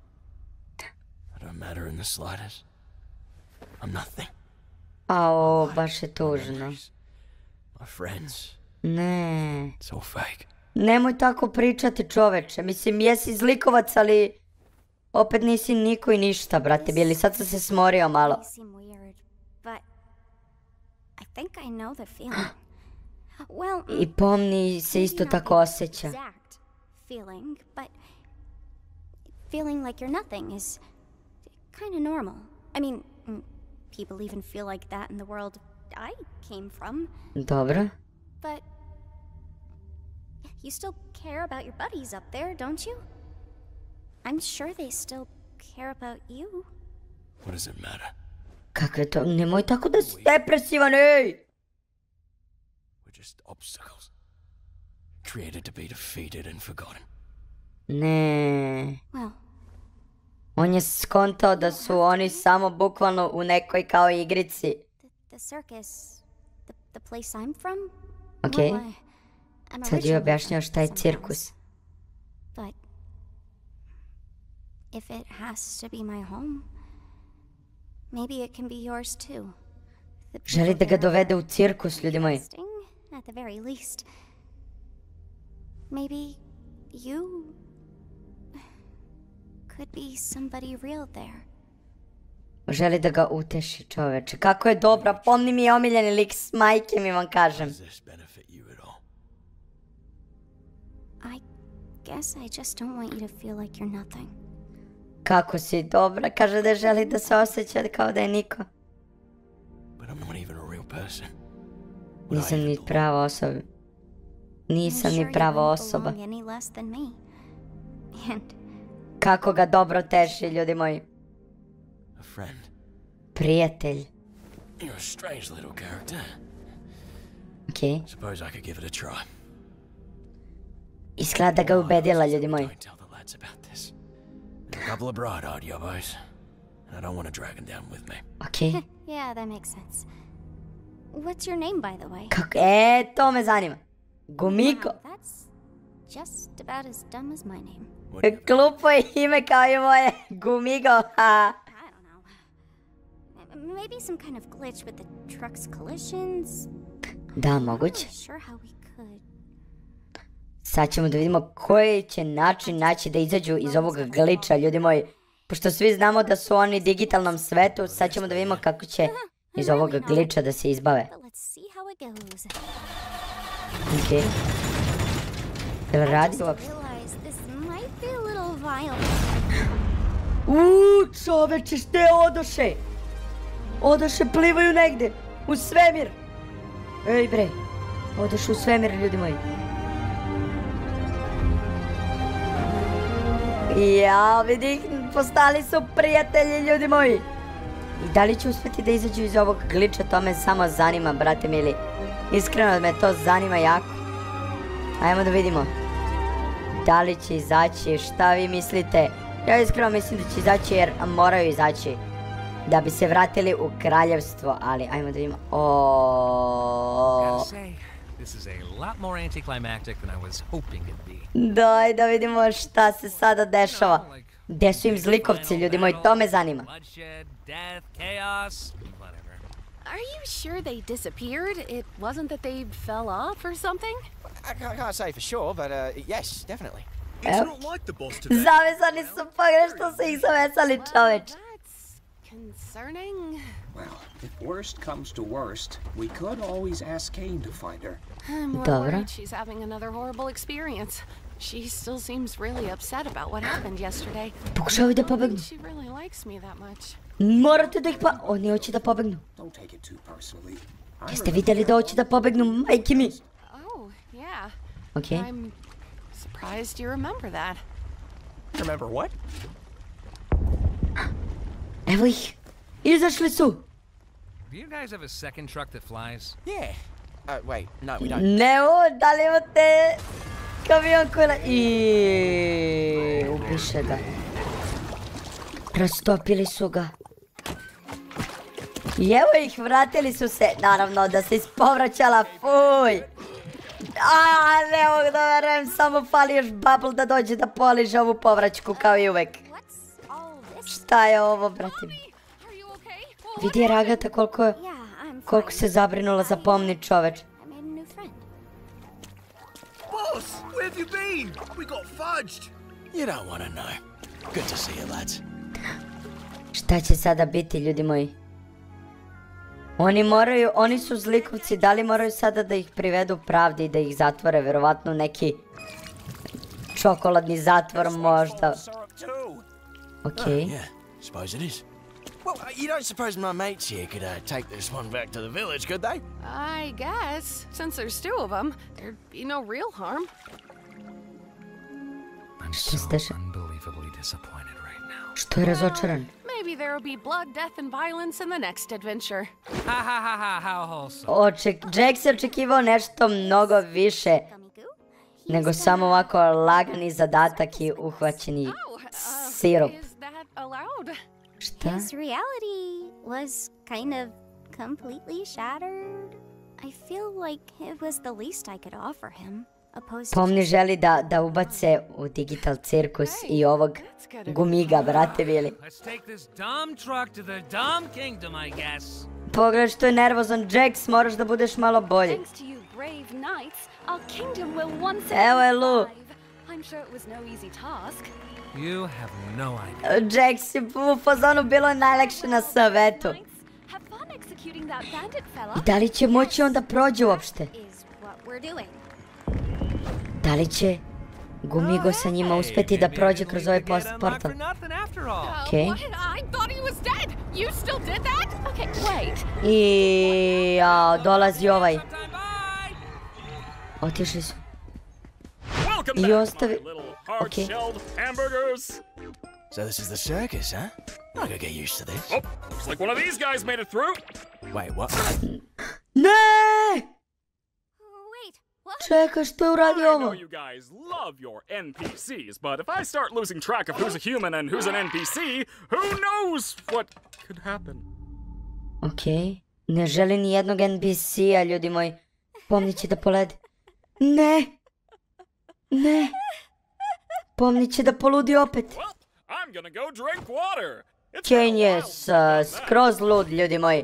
I don't matter in the slightest. I'm nothing. Ao, baš je tužno. My friends. Ne. It's all fake. Nemoj tako pričati, čoveče. Mislim, jesi zlikovac, ali opet nisi niko i ništa, brate Bili. Sad sam se smorio malo. I Pomni se isto tako osjeća. Feeling like you're nothing is kind of normal. I mean, people even feel like that in the world I came from. Dobro. But you still care about your buddies up there, don't you? I'm sure they still care about you. What does it matter? Kako je to? Nemoj tako da si depresivan, ej! We're just obstacles. Created to be defeated and forgotten. Ne. On je skontao da su oni samo bukvalno u nekoj kao igrici. The circus, the place I'm from? Okej. Sad je objašnjao šta je cirkus. But if it has to be my home, maybe it can be yours too. Želi da ga dovede u cirkus, ljudi moji. At the very least. Maybe you could be somebody real there. Želi da ga uteši, čoveče. Kako je dobra, Pomni mi je omiljeni lik s majke, mi vam kažem. I guess I just don't want you to feel like you're nothing. Kako si dobra, kaže da želi da se osjeća kao da je niko. But I'm not even a real person. Nisam ni prava osoba. Nisam ni prava osoba. Kako ga dobro teši, ljudi moji. Prijatelj. You're a strange little character. Okej. Suppose I could give it a try. Izgleda da ga ubedila, ljudi moji. Don't tell the lads about this. They're a couple of bright-eyed yobbos, and I don't want to drag them down with me. Okej. Yeah, that makes sense. What's your name, by the way? Kako? To me zanima. Gumiko. Wow, that's just about as dumb as my name. Glupo je ime kao i moje. Gumigo. I don't know. Maybe some kind of glitch with the truck's collisions. Da, moguće. Sure how we could. Sad ćemo da vidimo koji će način naći da izađu iz ovog glitcha, ljudi moji. Pošto svi znamo da su oni u digitalnom svetu, sad ćemo da vidimo kako će iz ovog glitcha da se izbave. Okej. Jel radi uopšte? Čoveče, šte odoše? Odoše, plivaju negde. U svemir. Ej bre. Odoše u svemir, ljudi moji. Ja, vidi, postali su prijatelji, ljudi moji. I da li će uspjeti da izađu iz ovog glitcha, to me samo zanima, brate mili. Iskreno me to zanima jako. Ajmo da vidimo. Da li će izaći, šta vi mislite? Ja iskreno mislim da će izaći jer moraju izaći. Da bi se vratili u kraljevstvo, ali ajmo da vidimo. Daj da vidimo šta se sada dešava. Gde su im zlikovci, ljudi moji, to me zanima. Are you sure they disappeared? It wasn't that they fell off or something? I can't say for sure, but yes, definitely. It's not like the boss today. Zavezani su pogrešno su ih zavezali, čoveč. That's concerning. Well, if worst comes to worst, we could always ask Kane to find her. I'm more worried she's having another horrible experience. She still seems really upset about what happened yesterday. Pokušavaju da pobegnu. She really likes me that much. Morate da ih Oni hoće da pobegnu. Jeste vidjeli da hoće da pobegnu, majke mi? Oh, yeah. Okay. I'm surprised you remember that. Remember what? Evo ih. Izašli su. Do you guys have a second truck that flies? Yeah. Wait, no, we don't. Ne, da li imate kamion koji I upiše ga. Rastopili su ga. I evo ih, vratili su se. Naravno da se ispovraćala, fuj. Ne mogu da verujem, samo fali još Bubble da dođe da poliže ovu povraćku kao i uvek. Šta je ovo, brate? Vidi Ragata koliko se zabrinula za Pomni, čoveč. Boss, where have you been? We got fudged. You don't want to know. Good to see you, lads. Šta će sada biti, ljudi moji? Oni su zlikovci, da li moraju sada da ih privedu pravdi i da ih zatvore, verovatno neki čokoladni zatvor možda. Okej. Yeah, suppose it is. Well, you don't suppose my mates here could take this one back to the village, could they? I guess. Since there's two of them, there'd be no real harm. I'm so unbelievably disappointed right now. Što je razočaran? Maybe there'll be blood, death, and violence in the next adventure. How wholesome. Jack se očekivao nešto mnogo više nego samo ovako lagani zadatak i uhvaćeni sirup. Is that allowed? Šta? His reality was kind of completely shattered. I feel like it was the least I could offer him. Pomni želi da ubace u digital cirkus i ovog gumiga, brate bili. Pogledaj što je nervozan Jax, moraš da budeš malo bolji. Evo je Lu. Jax je u fazonu, bilo je najlakše na svetu. I da li će moći on da prođe uopšte? Da li će Gumigo sa njima uspeti da prođe kroz ovaj portal? Okej. I dolazi ovaj. Otišli su. I ostavi... Okej. So this is the circus, huh? I could get used to this. Oh, looks like one of these guys made it through. Wait, what? Ne! Čekaj, što je uradio ovo? I know you guys love your NPCs, but if I start losing track of who's a human and who's an NPC, who knows what could happen? Okej. Ne želi ni jednog NPC-a, ljudi moji. Pomni će da poledi. Ne! Ne! Pomni će da poludi opet. I'm gonna go drink water. Kane je skroz lud, ljudi moji.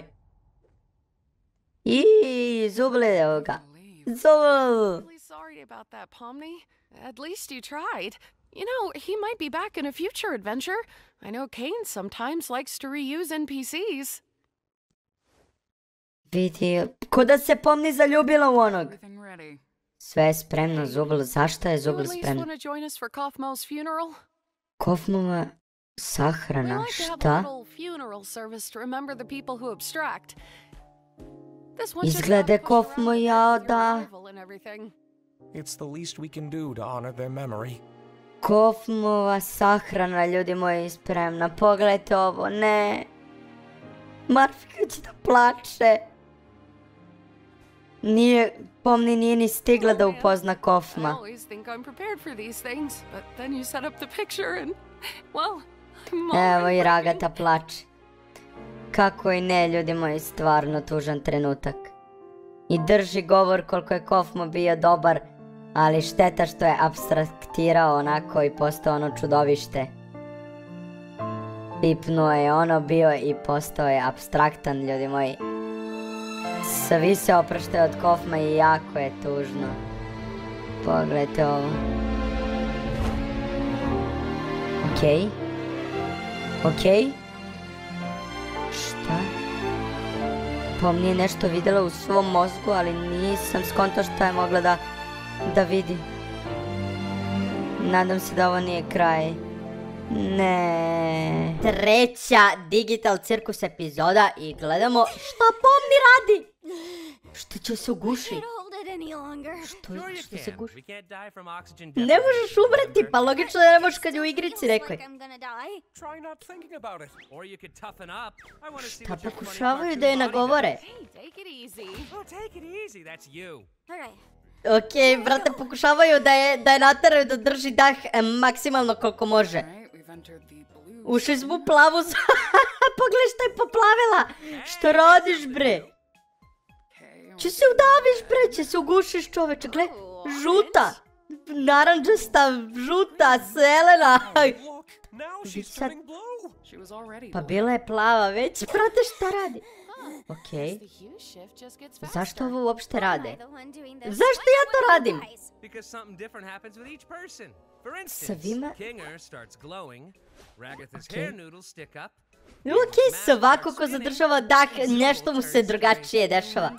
I Zubile, evo ga. I'm really sorry about that, Pomni. At least you tried. You know, he might be back in a future adventure. I know Kane sometimes likes to reuse NPCs. Vidi, ko da se Pomni zaljubila u onog. Sve je spremno, Zubel. Zašto je Zubel spremno? Kofmova sahrana, šta? Izglede Kofmo, ja, da. It's the least we can do to honor their memory. Kofmova sahrana, ljudi moji, spremna. Pogledajte ovo, ne. Marfika će da plače. Pomni nije ni stigla da upozna Kofma. Evo i Ragata plače. Kako i ne, ljudi moji, stvarno tužan trenutak. I drži govor koliko je Kofmo bio dobar, ali šteta što je apstraktirao onako i postao ono čudovište. Pipnuo je ono bio i postao je apstraktan, ljudi moji. Svi se opraštaju od Kofma i jako je tužno. Pogledajte ovo. Okej. Okej. Šta? Pomni je nešto vidjela u svom mozgu, ali nisam skontao šta je mogla da vidi. Nadam se da ovo nije kraj. Ne. treća Digital Cirkus epizoda i gledamo šta Pomni radi. Što će se uguši? Što se guši? Ne možeš umreti, pa logično da ne možeš kad je u igrici, rekao je. Šta pokušavaju da je nagovore? Okej, brate, pokušavaju da je nateraju da drži dah maksimalno koliko može. Ušli smo u plavu. Pogledaj šta je poplavila. Što radiš, bre? Če se udaviš, bre, če se ugušiš, čoveče. Gle, žuta. Naranđasta, žuta, zelena. Pa bila je plava već. Brate, šta radi? Okej. Zašto ovo uopšte rade? Zašto ja to radim? Svima... Okej, svako ko zadržava dah, nešto mu se drugačije dešava.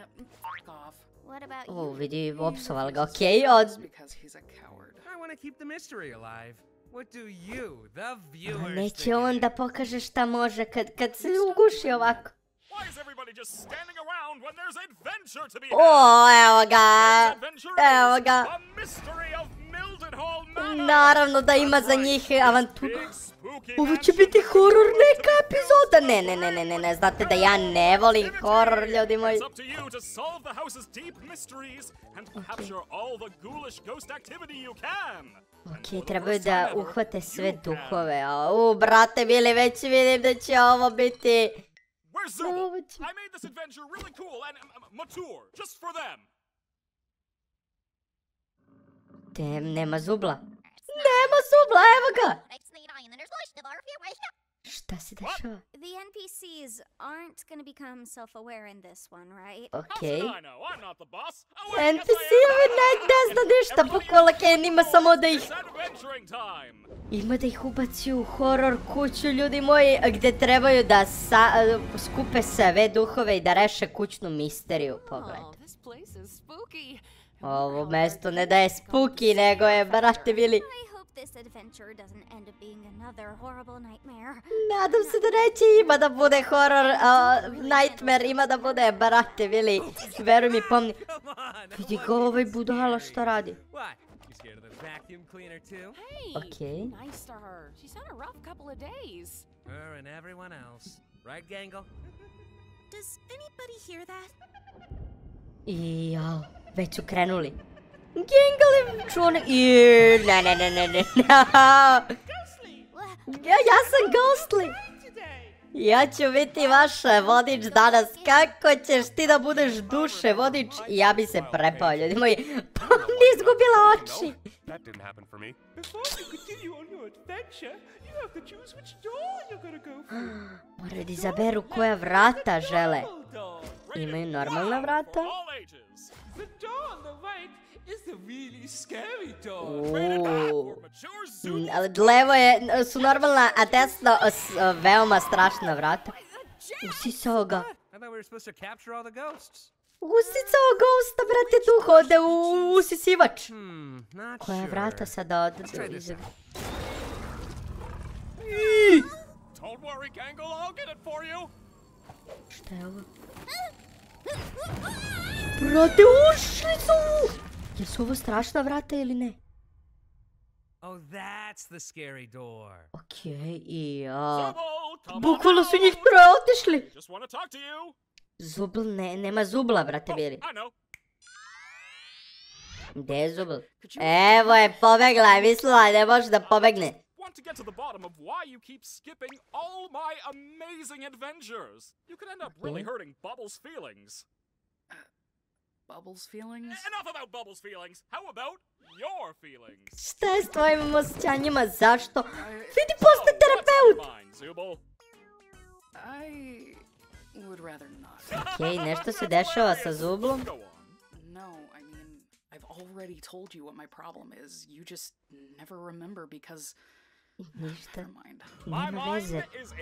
O, vidi, opsoval ga, okej, neće on da pokaže šta može kad se uguši ovako. O, evo ga, evo ga. Naravno da ima za njih avanturu. Ovo će biti horor neka epizoda. Ne, znate da ja ne volim horor, ljudi moji. Okej, trebaju da uhvate sve duhove. Brate, bili već vidim da će ovo biti... Nema zubla. Nema zubla, evo ga! Šta se dešava? The NPCs aren't gonna become self-aware in this one, right? Okej. NPC-ovi ne zna ništa, bukvalno Ken ima samo da ih... Ima da ih ubaci u horor kuću, ljudi moji, gdje trebaju da skupe sve duhove i da reše kućnu misteriju. Pogledajte. Ovo mesto ne da je spooky, nego je, brate, bili... Nadam se da neće ima da bude horror, nightmare, ima da bude, brate, bili, veruj mi, pomni. Vidi ga ovaj budala šta radi. Okej. I jao, već su krenuli. Gangle je čuo ne... Ne. Ja sam Ghostly. Ja ću biti vaš vodič danas. Kako ćeš ti da budeš duše vodič? Ja bi se prepao, ljudi moji. Pomni izgubila oči. Moraju da izaberu koja vrata žele. Imaju normalna vrata. Levo su normalna, a desno veoma strašna vrata. Usisao ga. Usisao ghosta, brate, duh, ode u usisivač. Koja vrata sada ode? Šta je ovo? Brate, ušli su! Jesu ovo strašna vrata ili ne? Okej, i ja... Bukvalno su njih troje otišli! Zubl, nema zubla, brate, bili. Gde je zubl? Evo je, pobegla je, mislila ne može da pobegne. Want to get to the bottom of why you keep skipping all my amazing adventures. You could end up really hurting Bubbles' feelings. Bubbles' feelings? Enough about Bubbles' feelings. How about your feelings? Šta je s tvojim osjećanjima? Zašto? Vidi, postoji terapeut! I would rather not. Okej, nešto se dešava sa zublom. No, I mean, I've already told you what my problem is. You just never remember because... Ništa, nema veze.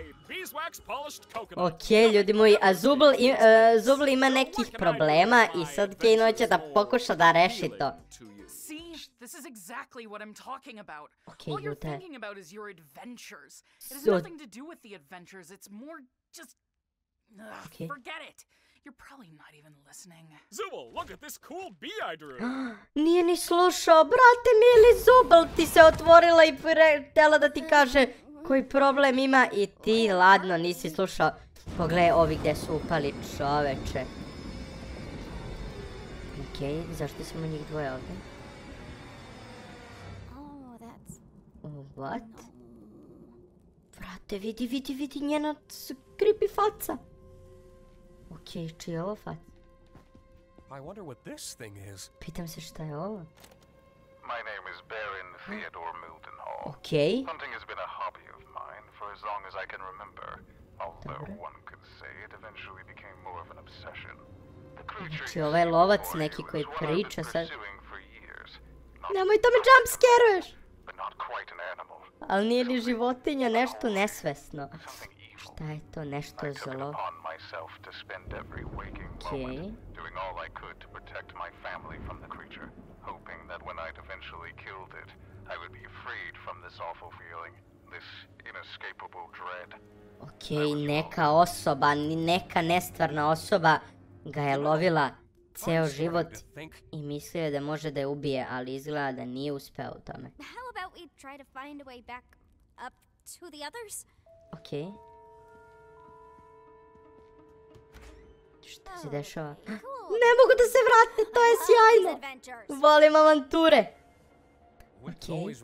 Okej, ljudi moji, a Zubl ima nekih problema i sad Kane hoće da pokuša da reši to. This is exactly what I'm talking about. Okay, All you're ljuta je. thinking about is your adventures. It has So- nothing to do with the adventures. It's more just... Okay. Forget it. You're probably not even listening. Zubal, look at this cool bee I drew. Nije ni slušao, brate mili, Zubal ti se otvorila i htjela da ti kaže koji problem ima i ti ladno nisi slušao. Pogledaj ovi gdje su upali, čoveče. Okej, zašto smo njih dvoje ovdje? What? Brate, vidi njena creepy faca. Okej, čija je ovo faca? I wonder what this thing is. Pitam se šta je ovo. My name is Baron Theodore Mildenhall. Okay. Hunting has been a hobby of mine for as long as I can remember, although one could say it eventually became more of an obsession. The creature Znači, ovaj lovac neki koji priča sad. Nemoj to me jumpscaruješ! Ali nije li životinja nešto nesvesno? Šta je to, nešto zlo? Okej. Doing all I could to protect my family from the creature, hoping that when I'd eventually killed it, I would be freed from this awful feeling, this inescapable dread. Okej, neka osoba, neka nestvarna osoba ga je lovila ceo život i mislio je da može da je ubije, ali izgleda da nije uspeo u tome. How about we try to find a way back up to the others? Okej. Šta se dešava? Ne mogu da se vrate, to je sjajno! Volim avanture! Okej.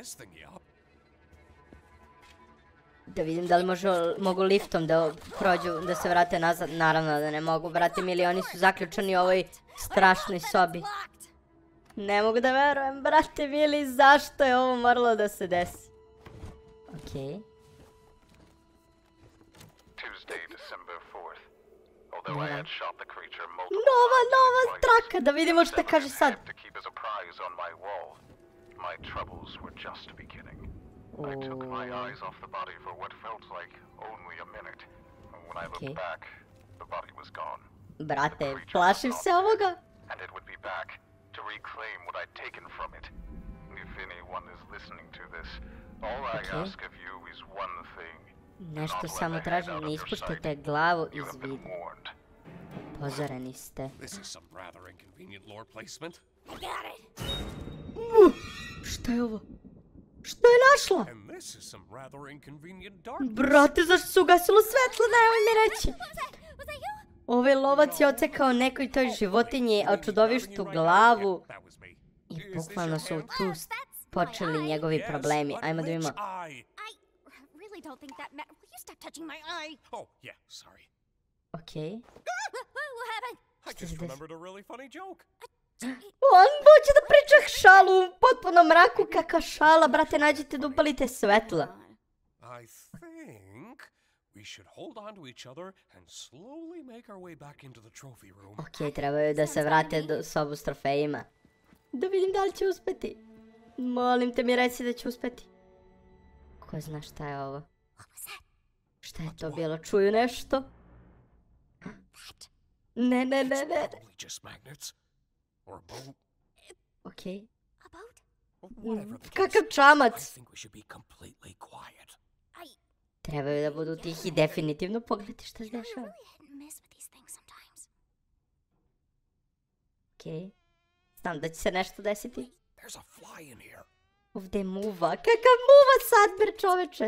Da vidim da li mogu liftom da prođu, da se vrate nazad. Naravno da ne mogu, brate mili, oni su zaključani u ovoj strašnoj sobi. Ne mogu da verujem, brate mili, zašto je ovo moralo da se desi? Okej. Nova traka, da vidimo šta kaže sad. I took my eyes off the body for what felt like only a minute. When I looked back, the body was gone. Brate, plašim se ovoga. And it would be back to reclaim what I'd taken from it. If anyone is listening to this, all I ask of you is one thing. Nešto samo tražim, ne ispuštajte glavu iz vida. Pozoreni ste. This is some rather inconvenient lore placement. I got it. Šta je ovo? Što je našla? Brate, zašto se ugasilo svetlo? Nemoj mi reći. Ovaj lovac je ocekao nekoj toj životinji očudovištu glavu. I bukvalno su tu počeli njegovi problemi. Ajmo da vidimo. Okej. Šta se desilo? On hoće da priča šalu u potpunom mraku, kakva šala, brate, nađite da upalite svetla. I think we should hold on to each other and slowly make our way back into the trophy room. Okej, trebaju da se vrate do sobu s trofejima. Da vidim da li će uspeti. Molim te mi reci da će uspeti. Ko zna šta je ovo? Šta je to bilo? Čuju nešto? Ne. Okej. Kakav čamac. Trebaju da budu tihi, definitivno. Pogledajte šta se dešava. Okej. Znam da će se nešto desiti. Ovdje je muva. Kakav muva sad, ber čoveče.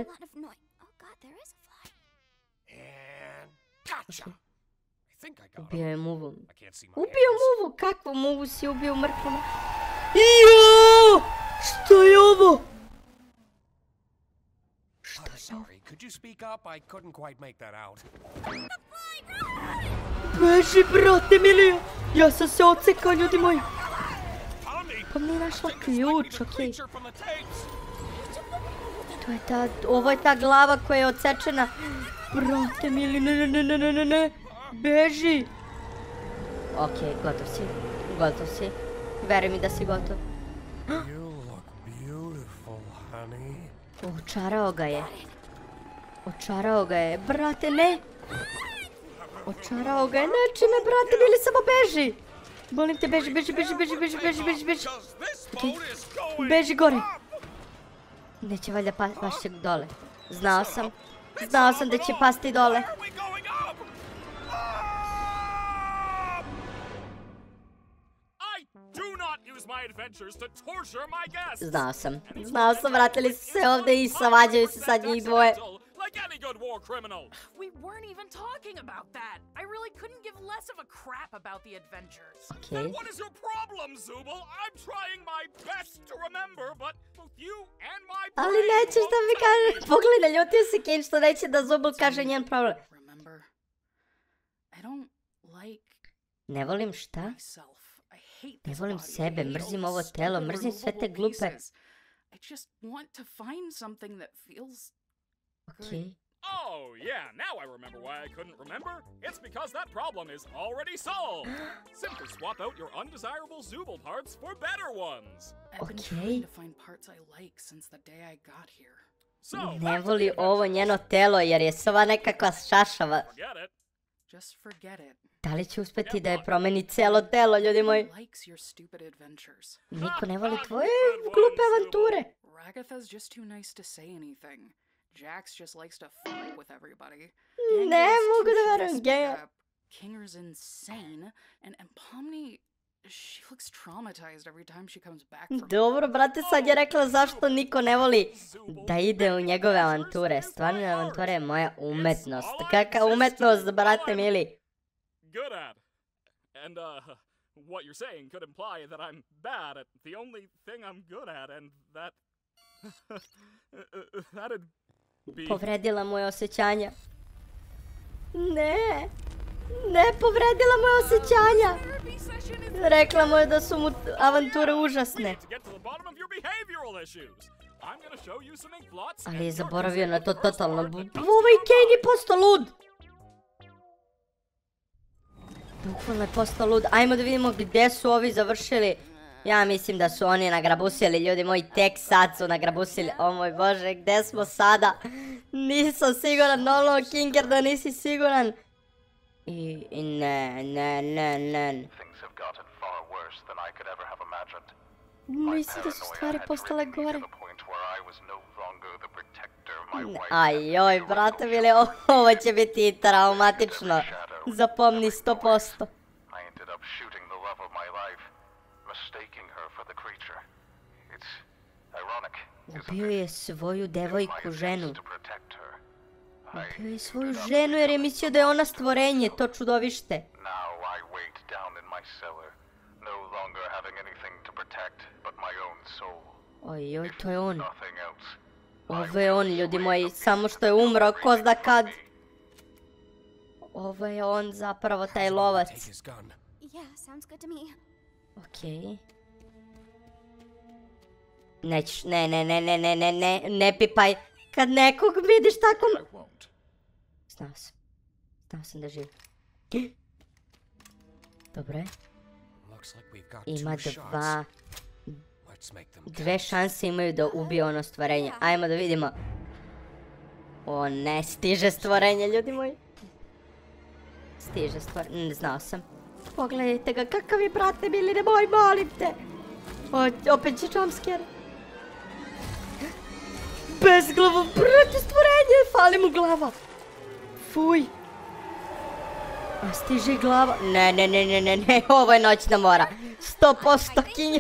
Ubio je muvu. Ubio muvu? Kakvu muvu si ubio u mrtvom? Joooo! Što je ovo? Beži, brate milija! Ja sam se odsekao, ljudi moji! Pa mi je našla ključ, okej. To je ta, ovo je ta glava koja je odsečena. Brate mili, ne. Beži! Okej, gotov si. Veruj mi da si gotov. Očarao ga je. Brate, ne! Očarao ga je nečime, brate, bili samo beži! Molim te, beži. Okej. Beži gore. Neće valjda pasti dole. Znao sam da će pasti dole. Znao sam, vratili su se ovdje i savađaju se sad njih dvoje. Like any good war criminal. We weren't even talking about that. I really couldn't give less of a crap about the adventures. Okay. Then what is your problem, Zubul? I'm trying my best to remember, but both you and my brain... Ali nećeš da mi kaže. Pogledaj, ljutio se Kane što neće da Zubul kaže njen problem. Remember, I don't like Ne volim šta? Ne volim sebe, mrzim ovo telo, mrzim sve te glupe. I just want to find something that feels Okay. Oh, yeah, now I remember why I couldn't remember. It's because that problem is already solved. Simply swap out your undesirable Zubul parts for better ones. I've been trying to find parts I like since the day I got here. Ne voli ovo njeno telo jer je sva nekakva šašava. Just forget it. Da li će uspjeti da je promeni celo telo, ljudi moji? Niko ne voli tvoje glupe avanture. Ragatha's just too nice to say anything. Jax just likes to fuck with everybody. Ne mogu da verujem, Gengar. Kinger's insane, and Pomni, she looks traumatized every time she comes back from... Dobro, brate, sad je rekla zašto niko ne voli da ide u njegove avanture. Stvarno avanture je moja umetnost. Kakva umetnost, brate mili. Good at. And, what you're saying could imply that I'm bad at the only thing I'm good at, and that... that'd be... Povredila moje osjećanja. Ne, povredila moje osjećanja. Rekla mu je da su mu avanture užasne. Ali je zaboravio na to totalno. Ovaj Kane je postao lud. Bukvalno je postao lud. Ajmo da vidimo gdje su ovi završili. Ja mislim da su oni nagrabusili, ljudi moji, tek sad su nagrabusili. O moj Bože, gdje smo sada? Nisam siguran, Nolo Kinger, da nisi siguran. I ne. Mislim da su stvari postale gore. Ajoj, brate mili, ovo će biti traumatično. Zapomni 100%. Ubio je svoju devojku, ženu. Ubio je svoju ženu jer je mislio da je ona stvorenje, to čudovište. Ojoj, to je on. Ovo je on, ljudi moji, samo što je umro, ko zna kad. Ovo je on zapravo, taj lovac. Okej. Nećeš, ne pipaj. Kad nekog vidiš tako... Znao sam da živi. Dobro je. Ima dve šanse imaju da ubije ono stvorenje. Ajmo da vidimo. O ne, stiže stvorenje, ljudi moji. Stiže stvorenje, znao sam. Pogledajte ga, kakav je, brate mili, nemoj, molim te. Opet će jumpscare. Bez glavu, brate, stvorenje, fali mu glava. Fuj. A stiže glava. Ne, ovo je noćna mora. 100% King.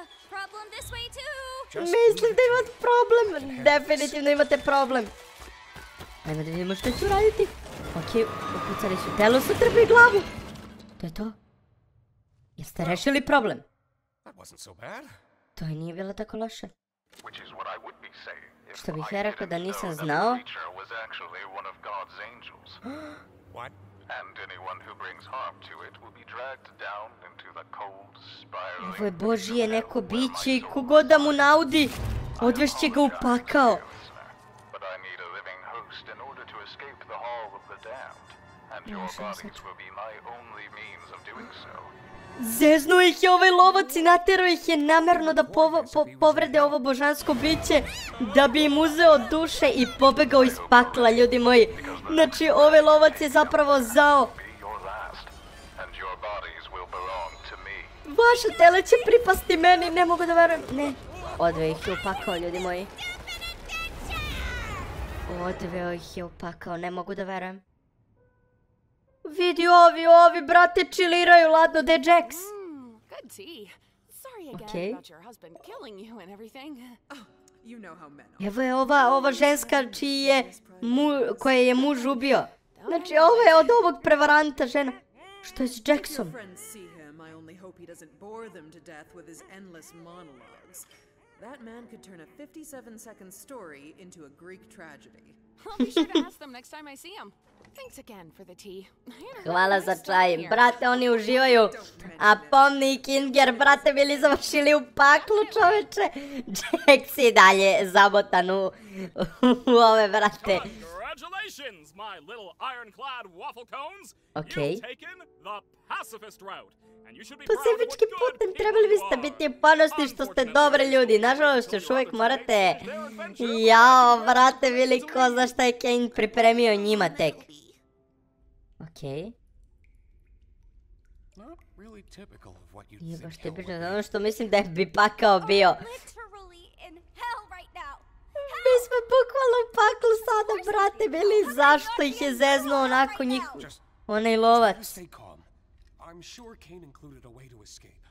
Mislim da imate problem. Definitivno imate problem. Ajmo da vidimo što ću raditi. Okej, upucali su telo, sad treba i glavu. To je to. Jeste rešili problem? To nije bilo tako loše. Što bih ja rekao da nisam znao? Ovo je Božije neko biće i kogod da mu naudi, odvešće ga u pakao. Zeznuo ih je ovaj lovac i naterao ih je namerno da povrede ovo božansko biće da bi im uzeo duše i pobegao iz pakla, ljudi moji. Znači, ovaj lovac je zapravo zao. Vaša tela će pripasti meni, ne mogu da verujem. Ne. Odveo ih je u pakao, ljudi moji. Odveo ih je u pakao, ne mogu da verujem. Vidi ovi, brate, čiliraju ladno, de Jax. Good tea. Sorry again Okay. about your husband killing you and everything. Evo je ova ženska koje je muž ubio. Znači, ovo je od ovog prevaranta žena. Što je s Jacksom? That man could turn a 57-second story into a Greek tragedy. I'll be sure to ask them next time I see him. Thanks again for the tea. Hvala za čaj. Brate, oni uživaju. A Pomni i Kinger, brate, bili završili u paklu, čoveče. Jax i dalje zabotan u ove, brate. Congratulations, my little ironclad waffle cones. Okay. You've taken the pacifist route. And you should be Pacifičkim putem trebali biste biti ponosni što ste dobri ljudi. Nažalost, još uvijek morate... Jao, brate, bili ko zna šta je Kane pripremio njima tek. Okej. Nije baš tipično za ono što mislim da bi pakao bio. Mi smo bukvalno u paklu sada, brate, bili. Zašto ih je zeznuo onako njih... Onaj lovac. I'm sure Kane included a way to escape.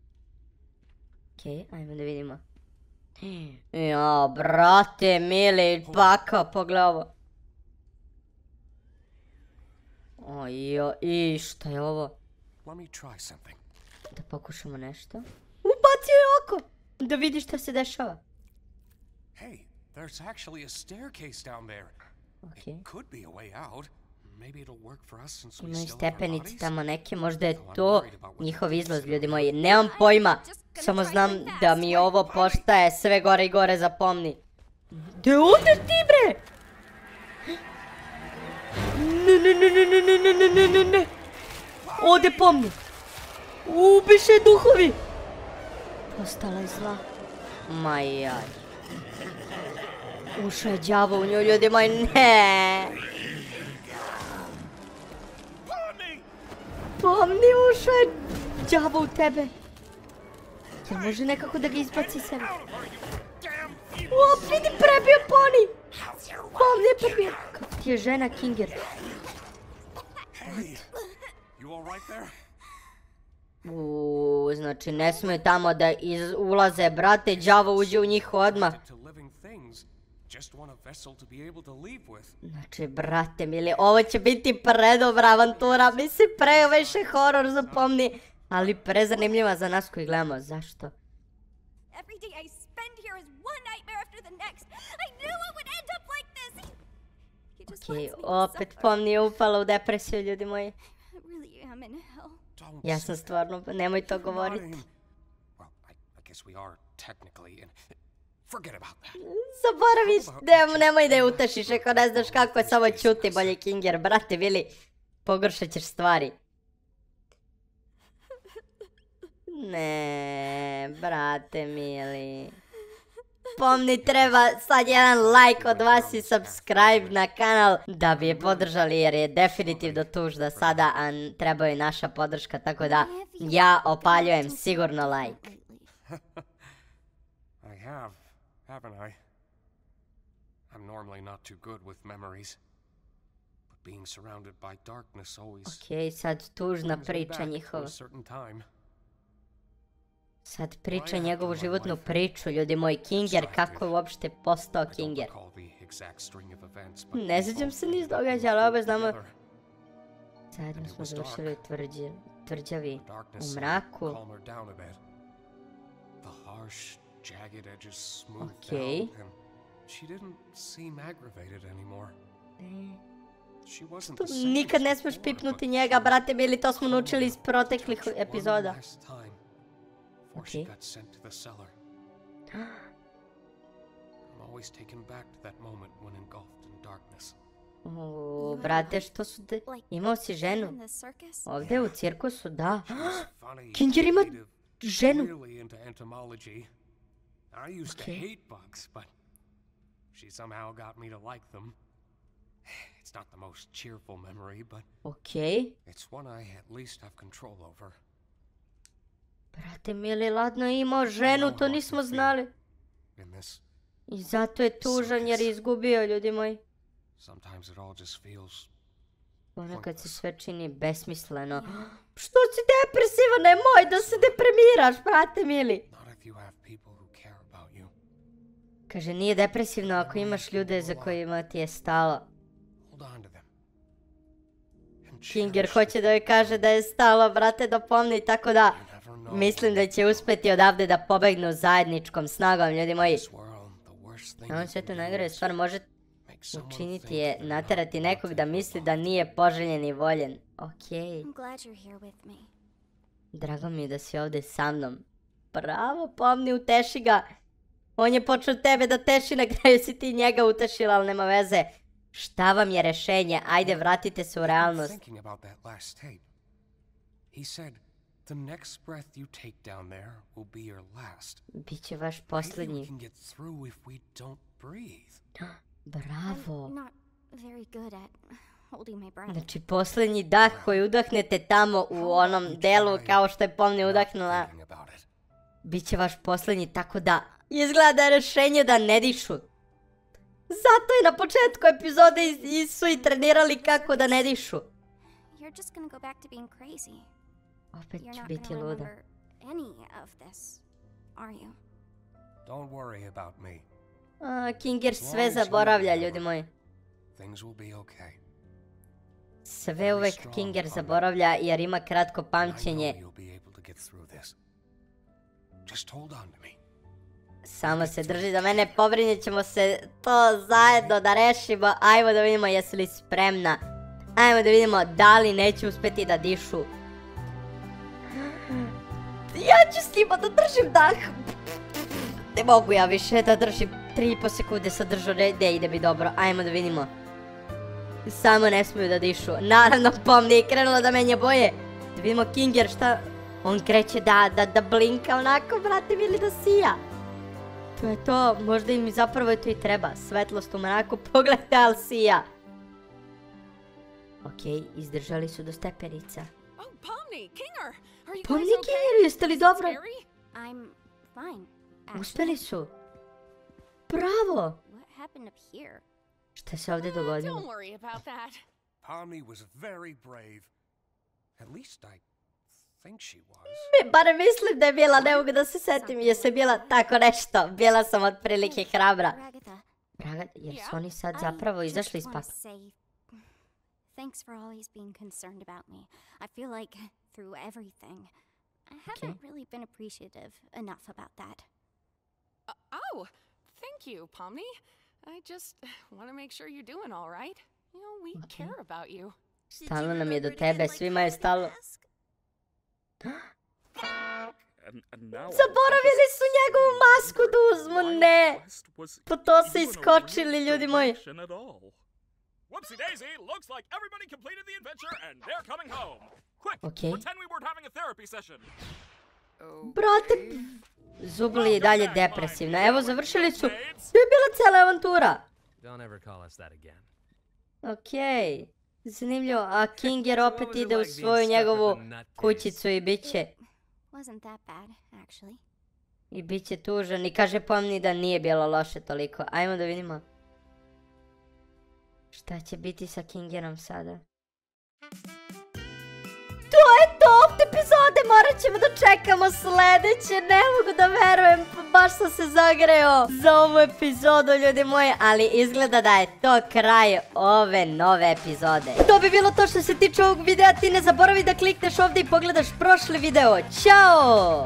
Okej, ajmo da vidimo. Ja, brate, mili, pakao, pogledaj ovo. Ojo, i šta je ovo? Let me try something. Da pokušamo nešto. Ubacio je oko! Da vidi šta se dešava. Hey, there's actually a staircase down there. Okay. It could be a way out. Maybe it'll work for us since we Imaju still have our stepenice bodies. tamo neke, možda je to njihov izlaz, ljudi moji. Nemam pojma, samo znam da mi ovo postaje sve gore i gore za Pomni. Gde odeš ti, bre? Ne. Ode Pomni. Ubiše duhovi. Postala je zla. Ma jaj. Ušao je đavo u nju, ljudi moji, ne. Pomni, ušao je đavo u tebe. Jel može nekako da ga izbaci sebe? O, vidi, prebio Poni! Pomni je prebio. Kako ti je žena, Kinger? Znači ne smiju tamo da ulaze, brate, đavo uđe u njih odmah. Znači, brate mili, ovo će biti predobra avantura, mislim previše horor za Pomni, ali prezanimljiva za nas koji gledamo. Zašto? Okej, opet Pomni je upala u depresiju, ljudi moji. Ja sam stvarno, nemoj to govoriti. Zaboraviš, nemoj da je utešiš, ako ne znaš kako je, samo ćuti, bolje Kinger, brate, bili, pogoršat ćeš stvari. Ne, brate mili. Pomni, treba sad jedan like od vas i subscribe na kanal da bi je podržali, jer je definitivno tužna sada, a treba je naša podrška, tako da ja opaljujem sigurno like. I have, haven't I? I'm normally not too good with memories. But being surrounded by darkness always... Okej, sad tužna priča njihova. Sad priča njegovu životnu priču, ljudi moji, Kinger, kako je uopšte postao Kinger. Ne sjećam se niz događaja, ali oba znamo... Zajedno smo završili u tvrđavi, u mraku. Okej. Nikad ne smiješ pipnuti njega, brate mili, to smo naučili iz proteklih epizoda. Okay. Got sent to the cellar. I'm always taken back to that moment when engulfed in darkness. Brate, što su te... Imao si ženu? Ovdje u cirkusu, da. Kinger ima ženu. I used to hate bugs, but she somehow got me to like them. It's not the most cheerful memory, but okay. It's one I at least have control over. Brate mili, ladno je imao ženu, to nismo znali. I zato je tužan jer je izgubio, ljudi moji. Ponekad se sve čini besmisleno. Što si depresivan? Nemoj da se deprimiraš, brate mili. Kaže, nije depresivno ako imaš ljude za kojima ti je stalo. Kinger hoće da joj kaže da je stalo, brate, da pomni, tako da mislim da će uspeti odavde da pobegnu zajedničkom snagom, ljudi moji. On sve to najgore stvar može učiniti je naterati nekog da misli da nije poželjen i voljen. Okej. Drago mi je da si ovdje sa mnom. Bravo, pomni, uteši ga. On je počeo tebe da teši, na kraju si ti njega utešila, ali nema veze. Šta vam je rešenje? Ajde, vratite se u realnost. Biće vaš posljednji. Bravo. Znači, posljednji dah koji udahnete tamo u onom delu kao što je pomni udahnula. Biće vaš posljednji, tako da izgleda da je rešenje da ne dišu. Zato je na početku epizode su i trenirali kako da ne dišu. Opet će biti luda. Kinger sve zaboravlja, ljudi moji. Sve uvek Kinger zaboravlja jer ima kratko pamćenje. Samo se drži za mene, pobrinit ćemo se to zajedno da rešimo. Ajmo da vidimo jesi li spremna. Ajmo da vidimo da li neće uspeti da dišu. Ja ću s njima da držim dah. Ne mogu ja više da držim 3,5 sekunde sad držu, ne ide mi dobro. Ajmo da vidimo. Samo ne smiju da dišu. Naravno, pomni je krenula da menja boje. Da vidimo Kinger šta. On kreće da blinka onako, brate, mili, da sija. To je to, možda im zapravo to i treba. Svetlost u mraku, pogledajte, ali sija. Okej, izdržali su do stepenica. Pomni, Kinger, jeste li dobro? Uspeli su. Bravo! Šta se ovdje dogodilo? Barem mislim da je bila, ne mogu da se setim, jesi bila tako nešto. Bila sam otprilike hrabra. Braga, jer su oni sad zapravo izašli iz pakla. Thanks for always being concerned about me. I feel like through everything, I haven't really been appreciative enough about that. Oh, thank you, Pomni. I just want to make sure you're doing all right. You know, we care about you. Stalo nam je do tebe, svima je stalo. Zaboravili su njegovu masku da uzmu, ne. Po to se iskočili, ljudi moji. Whoopsie daisy, looks like everybody completed the adventure and they're coming home. Quick, pretend we weren't having a therapy session. Brate, Zugli je dalje depresivna. Evo, završili su. To je bila cijela avantura. Okej. Zanimljivo, a Kinger opet ide u svoju njegovu kućicu i bit će... I bit će tužan i kaže pomni da nije bilo loše toliko. Ajmo da vidimo. Šta će biti sa Kingerom sada? To je to od epizode, morat ćemo da čekamo sledeće, ne mogu da verujem, baš sam se zagreo za ovu epizodu, ljudi moji, ali izgleda da je to kraj ove nove epizode. To bi bilo to što se tiče ovog videa, ti ne zaboravi da klikneš ovdje i pogledaš prošli video, ćao!